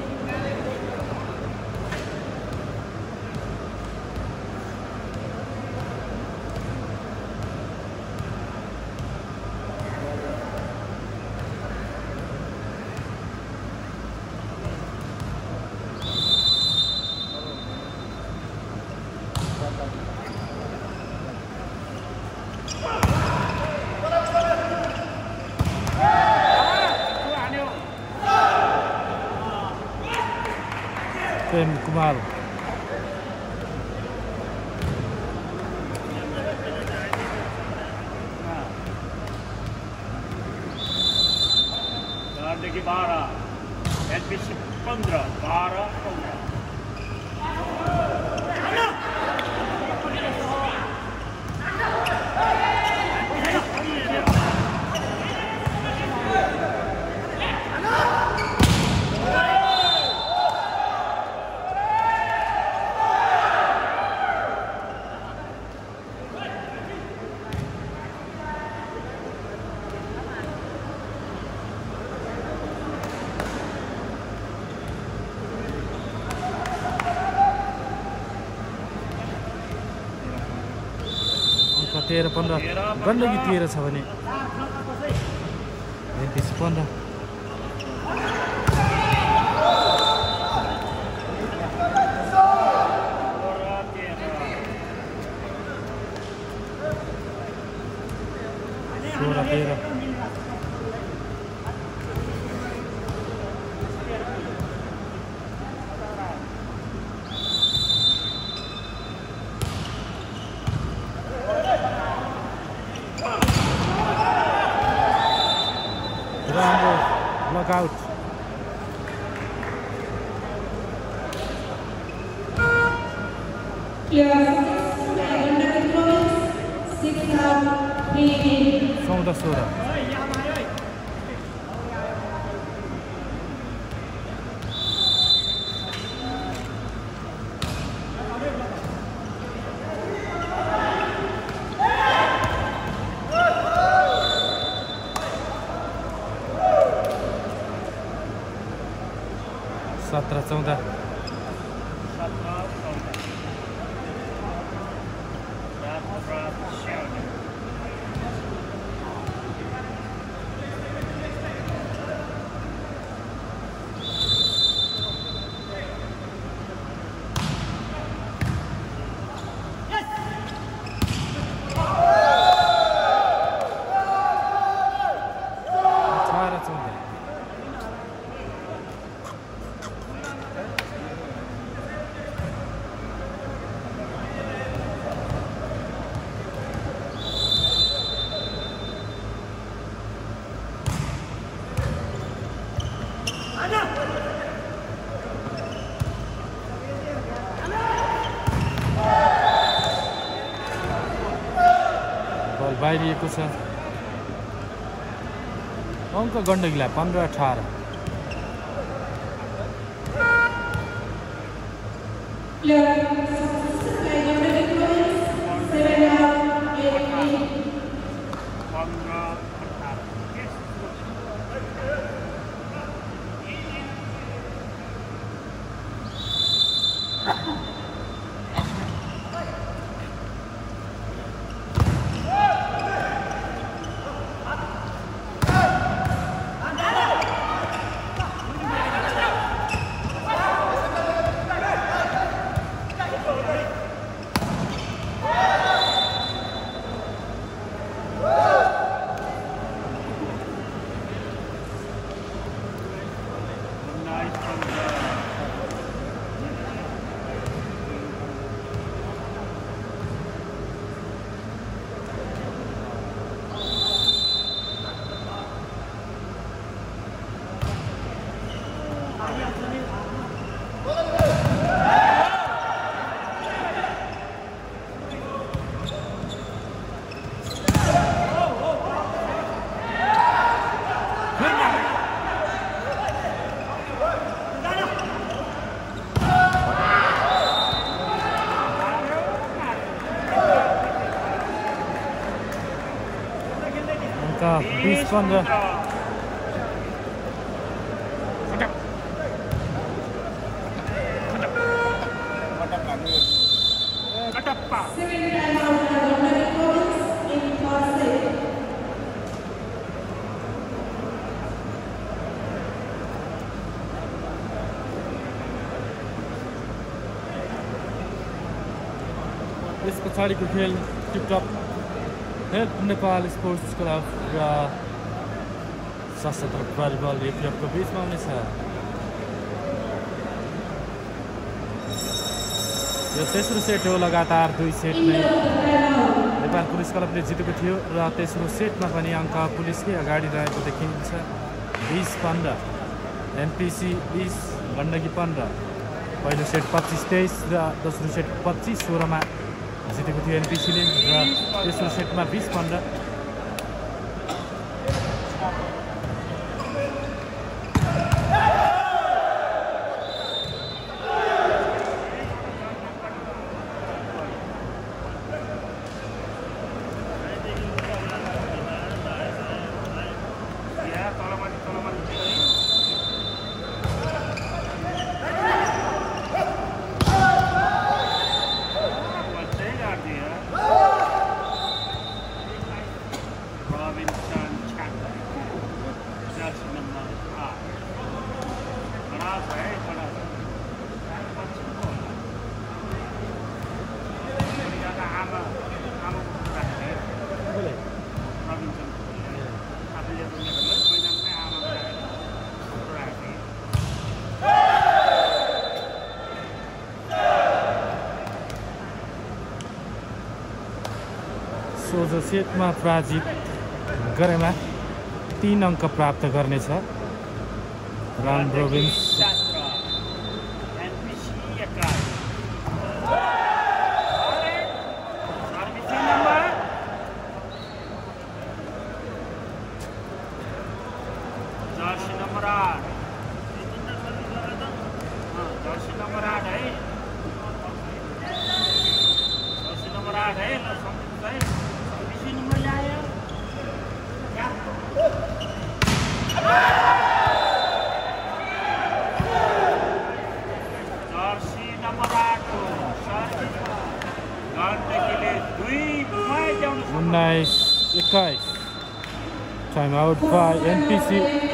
Prem Kumar देखि 12 एनपीसी 15 12 15 13-15 गण्डकी 13 छ भने एनपिसी 15। Out. From the Sura. Satra 14. बाहिरिएको छ अङ्क गण्डकीलाई 15-18। अङ्क 20-15 कटप्पा यस पछाडिको खेल Tiptop help Nepal sports club र सशस्त्र प्रहरी बल एफएफको बिचमा हुनेछ। यो तेस्रो सेट हो, लगातार 2 सेट नै नेपाल पुलिस क्लबले जितेको थियो र तेस्रो सेटमा पनि अङ्क पुलिसकै अगाडि रहेको देखिन्छ। 20-15 एनपिसी 20 गण्डकी 15। पहिलो सेट 25-23 र दोस्रो सेट 25-16 जितेको थियो एनपिसीले र तेस्रो सेटमा 20-15। सोझो सेटमा पराजित गरेमा 3 अङ्क प्राप्त गर्नेछ round robin. Time out by NPC.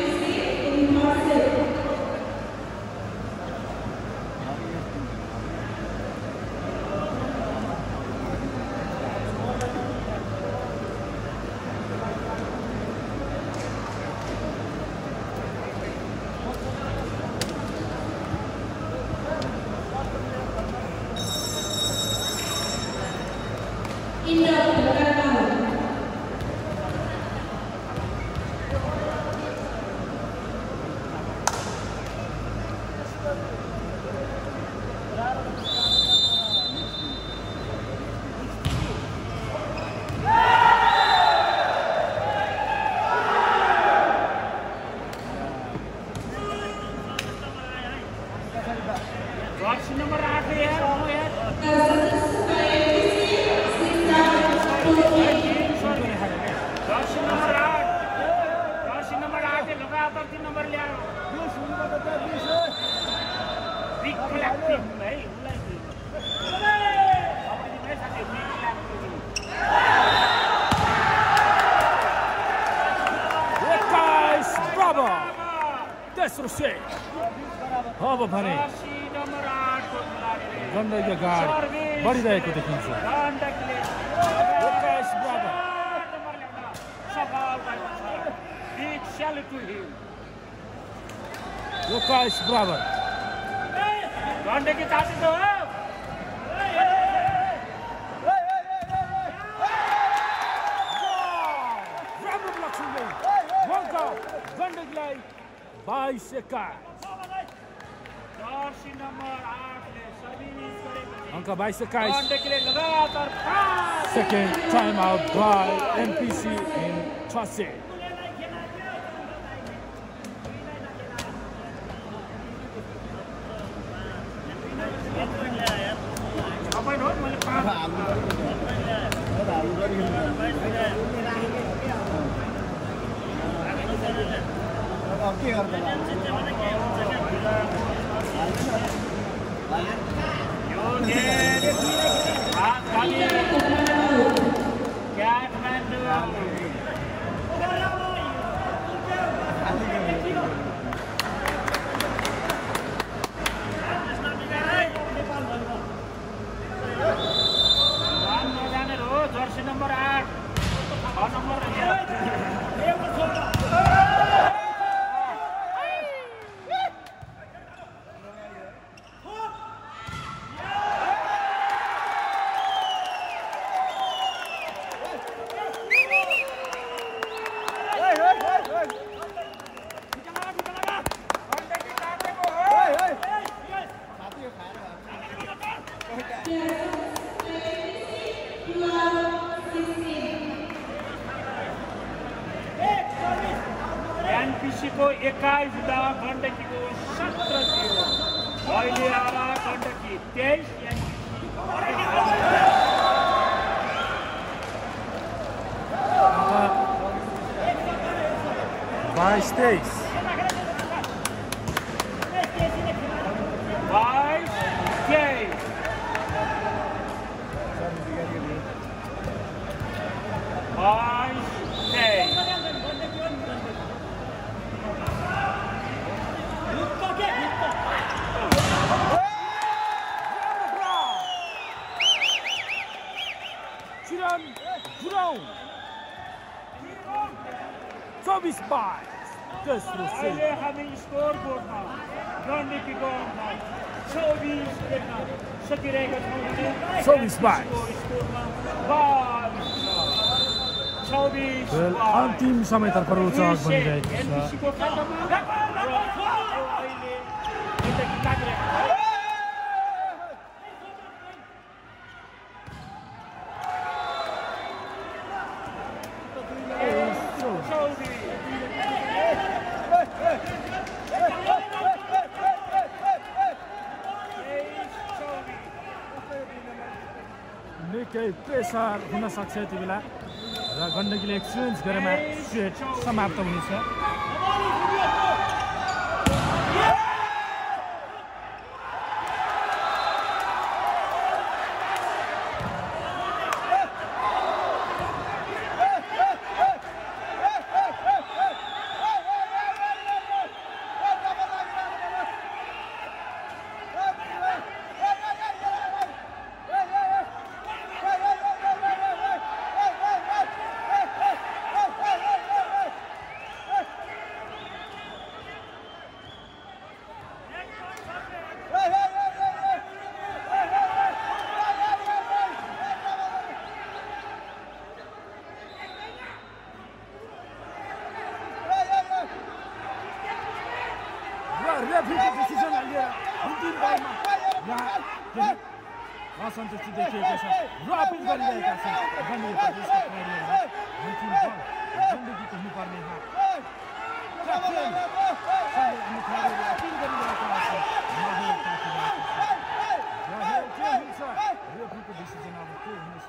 अब भने गण्डकी अगाडि बढिरहेको देखिन्छ। गण्डकीलाई 22-21 अङ्क 22-21। Second time out by NPC in Chase. के गर्दा जर्सी नम्बर 8 नम्बर एनपीसीको 21 हुँदा गण्डकीको 17 थियो। अहिले आएर गण्डकी 23 22-23 तेस्रो सेट अहिले हामी स्कोर बोर्डमा गण्डकीको 24 देख्न सकिरहेका छौँ भने 24 अन्तिम समयतर्फ रोचक बनिरहेको छ। एनपीसीको खातामा अहिले गण्डकी काटिरहेको निकै प्रेसर हुन सक्छ यति बेला र गण्डकीले एक्सचेन्ज गरेर सेट समाप्त हुनेछ। असन्तुष्टि देखिएको छ र अपिल गरिरहेका छन् गण्डकी प्रदेशका खेलाडीहरूले अन्तिम बल गण्डकीको हुनुपर्ने अपिल गरिरहेका छन् रेफ्रीको डिसिजन अब के हुनेछ।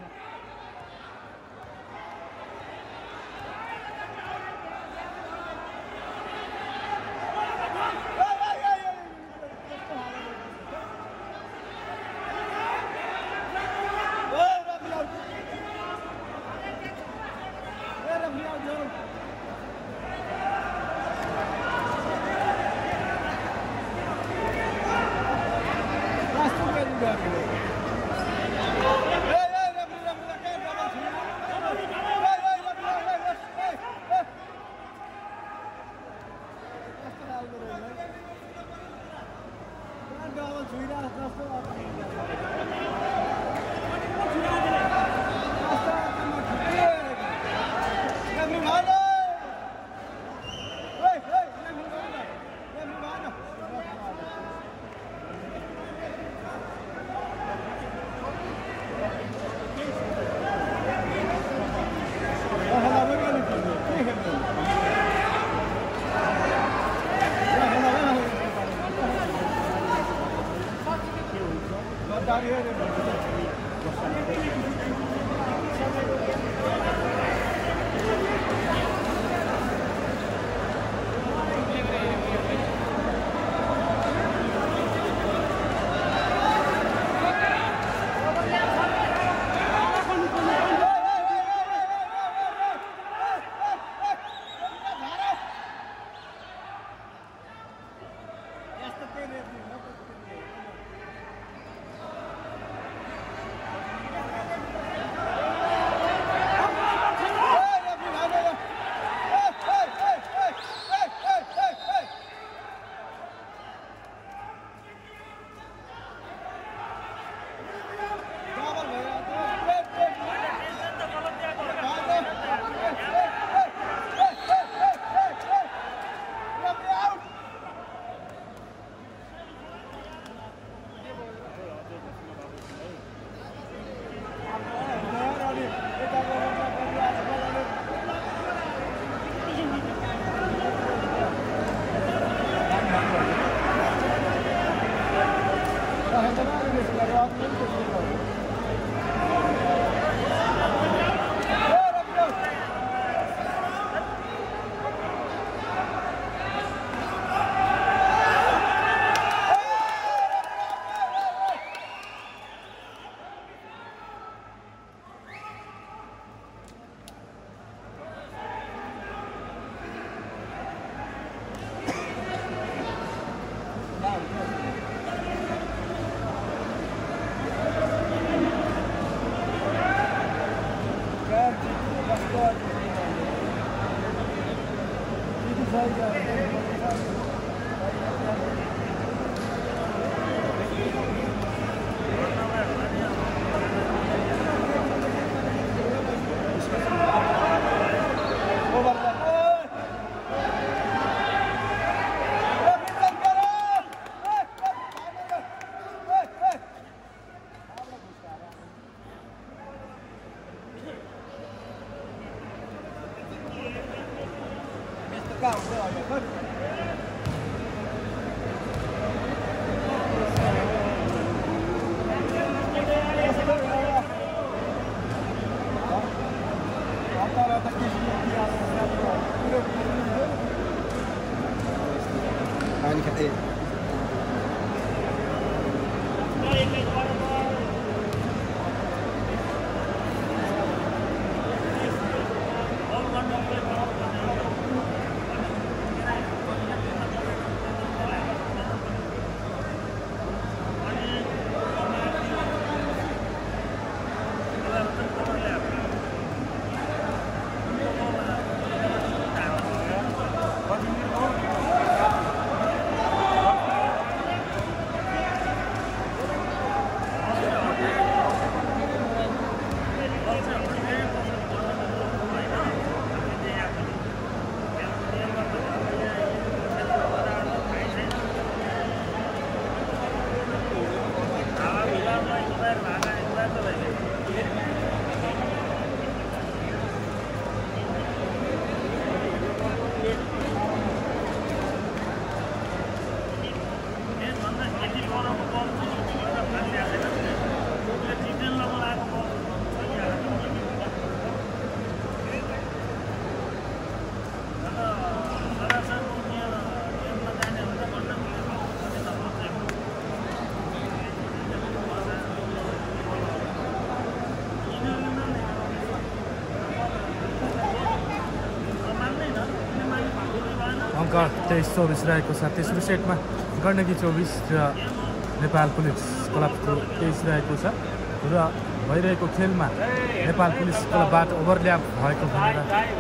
अङ्क 23-24 रहेको छ। तेस्रो सेटमा गण्डकी 24 र नेपाल पुलिस क्लबको 23 रहेको छ र भइरहेको खेलमा नेपाल पुलिस क्लबबाट ओभरल्याप भएको भनेर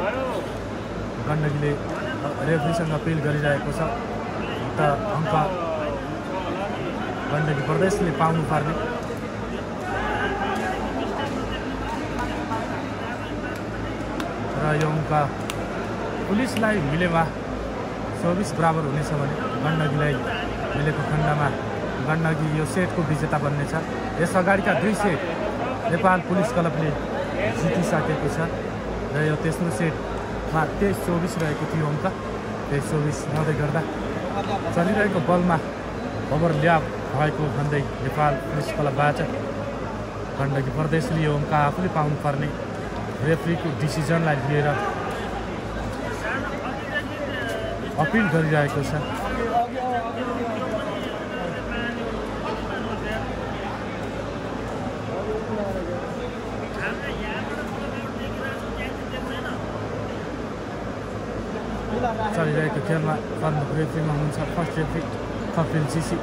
गण्डकीले रेफ्रीसँग अपिल गरिरहेको छ। त अङ्क गण्डकी प्रदेशले पाउनुपर्ने र यो अङ्क पुलिसलाई मिलेमा 24 बराबर हुनेछ भने गण्डकीलाई मिलेको खण्डमा गण्डकी यो सेटको विजेता बन्नेछ। यस अगाडिका 2 सेट नेपाल पुलिस क्लबले जितिसकेको छ र यो तेस्रो सेटमा 23-24 रहेको थियो अङ्क। 23-24 रहँदै गर्दा चलिरहेको बलमा ओभरल्याप भएको भन्दै नेपाल पुलिस क्लबबाट गण्डकी प्रदेशले यो अङ्क आफूले पाउनुपर्ने रेफ्रीको डिसिजनलाई लिएर अपिल गरिरहेको छ। चलिरहेको खेलमा प्रमुख रेफ्रीमा हुनुहुन्छ फर्स्ट रेफ्री कपिल जीसी।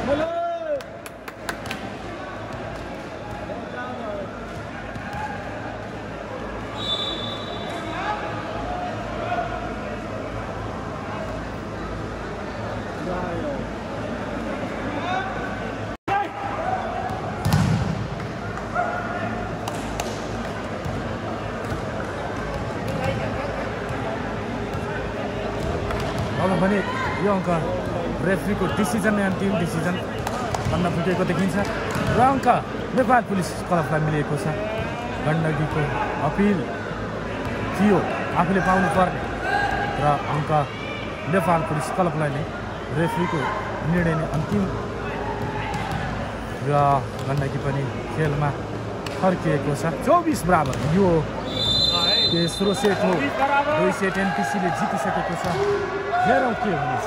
अब भने यो अङ्क रेफ्रीको डिसिजन नै अन्तिम डिसिजन भन्न पुगेको देखिन्छ र अङ्क नेपाल पुलिस क्लबलाई मिलेको छ। गण्डकीको अपिल थियो आफूले पाउनुपर्ने र अङ्क नेपाल पुलिस क्लबलाई नै रेफ्रीको निर्णय नै अन्तिम र गण्डकी पनि खेलमा फर्किएको छ। 24 बराबर यो तेस्रो सेट हो। 2 सेट एनपिसीले जितिसकेको छ। हेरौँ के हुनेछ।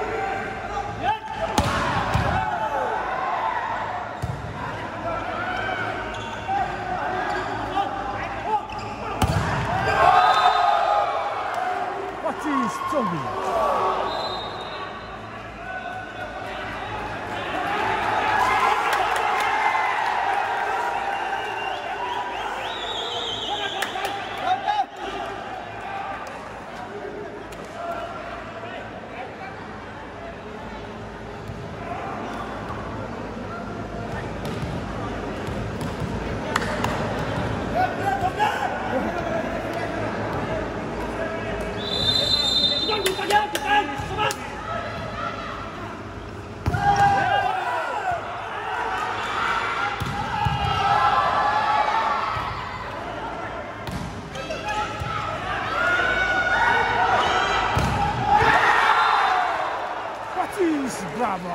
Bravo!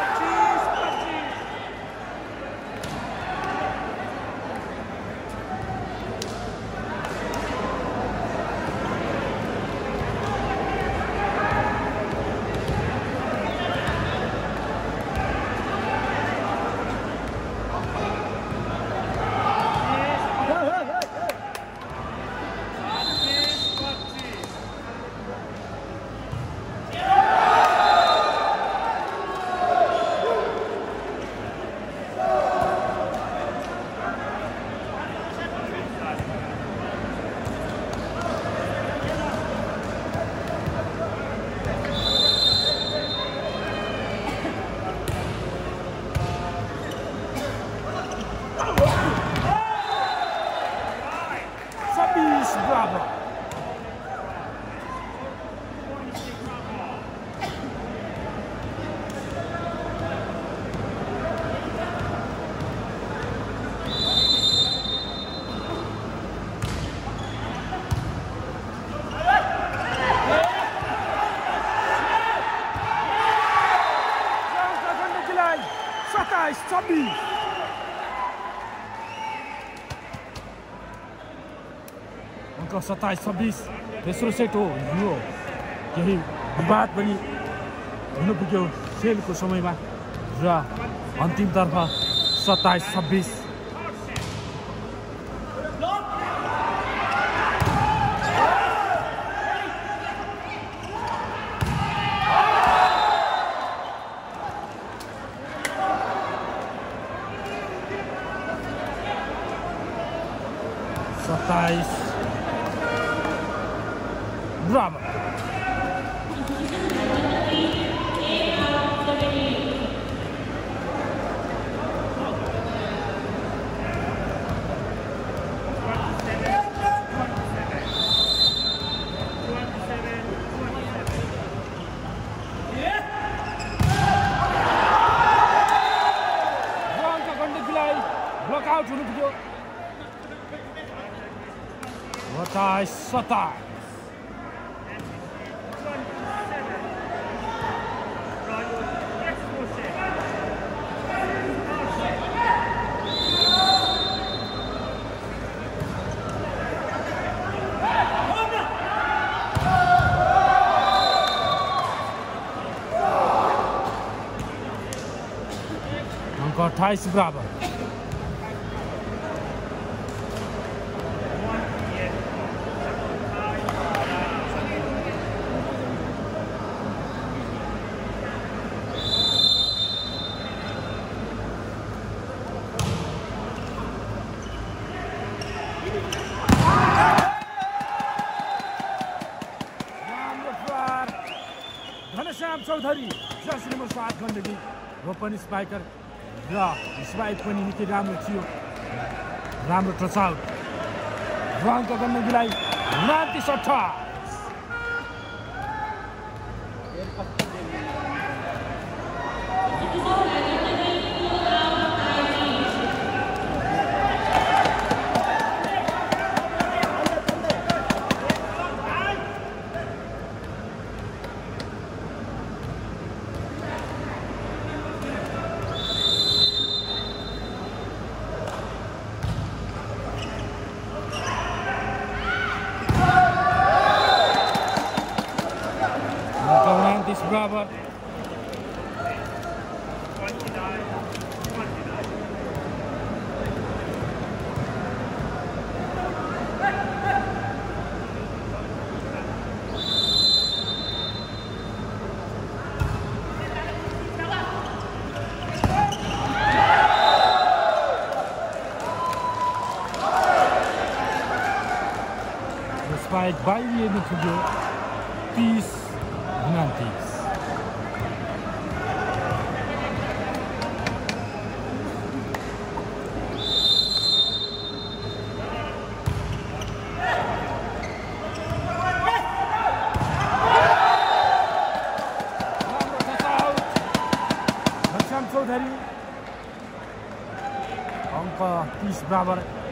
Bravo! अङ्क 27-26 तेस्रो सेट हो। यो केही विवाद पनि हुन पुग्यो खेलको समयमा र अन्तिमतर्फ 27-26 27 Bravo! Blockout हुनु पुग्यो। 27-27 अङ्क 28 बराबर। चौधरी जर्सी नम्बर 7 गण्डकी हो पनि स्पाइकर र स्पाइक पनि निकै राम्रो थियो राम्रो टच आउट र अङ्क गण्डकीलाई 29-28 बराबर स्पाइक बाहिर पुग्यो 30-29 चौधरी अङ्क 30 बराबर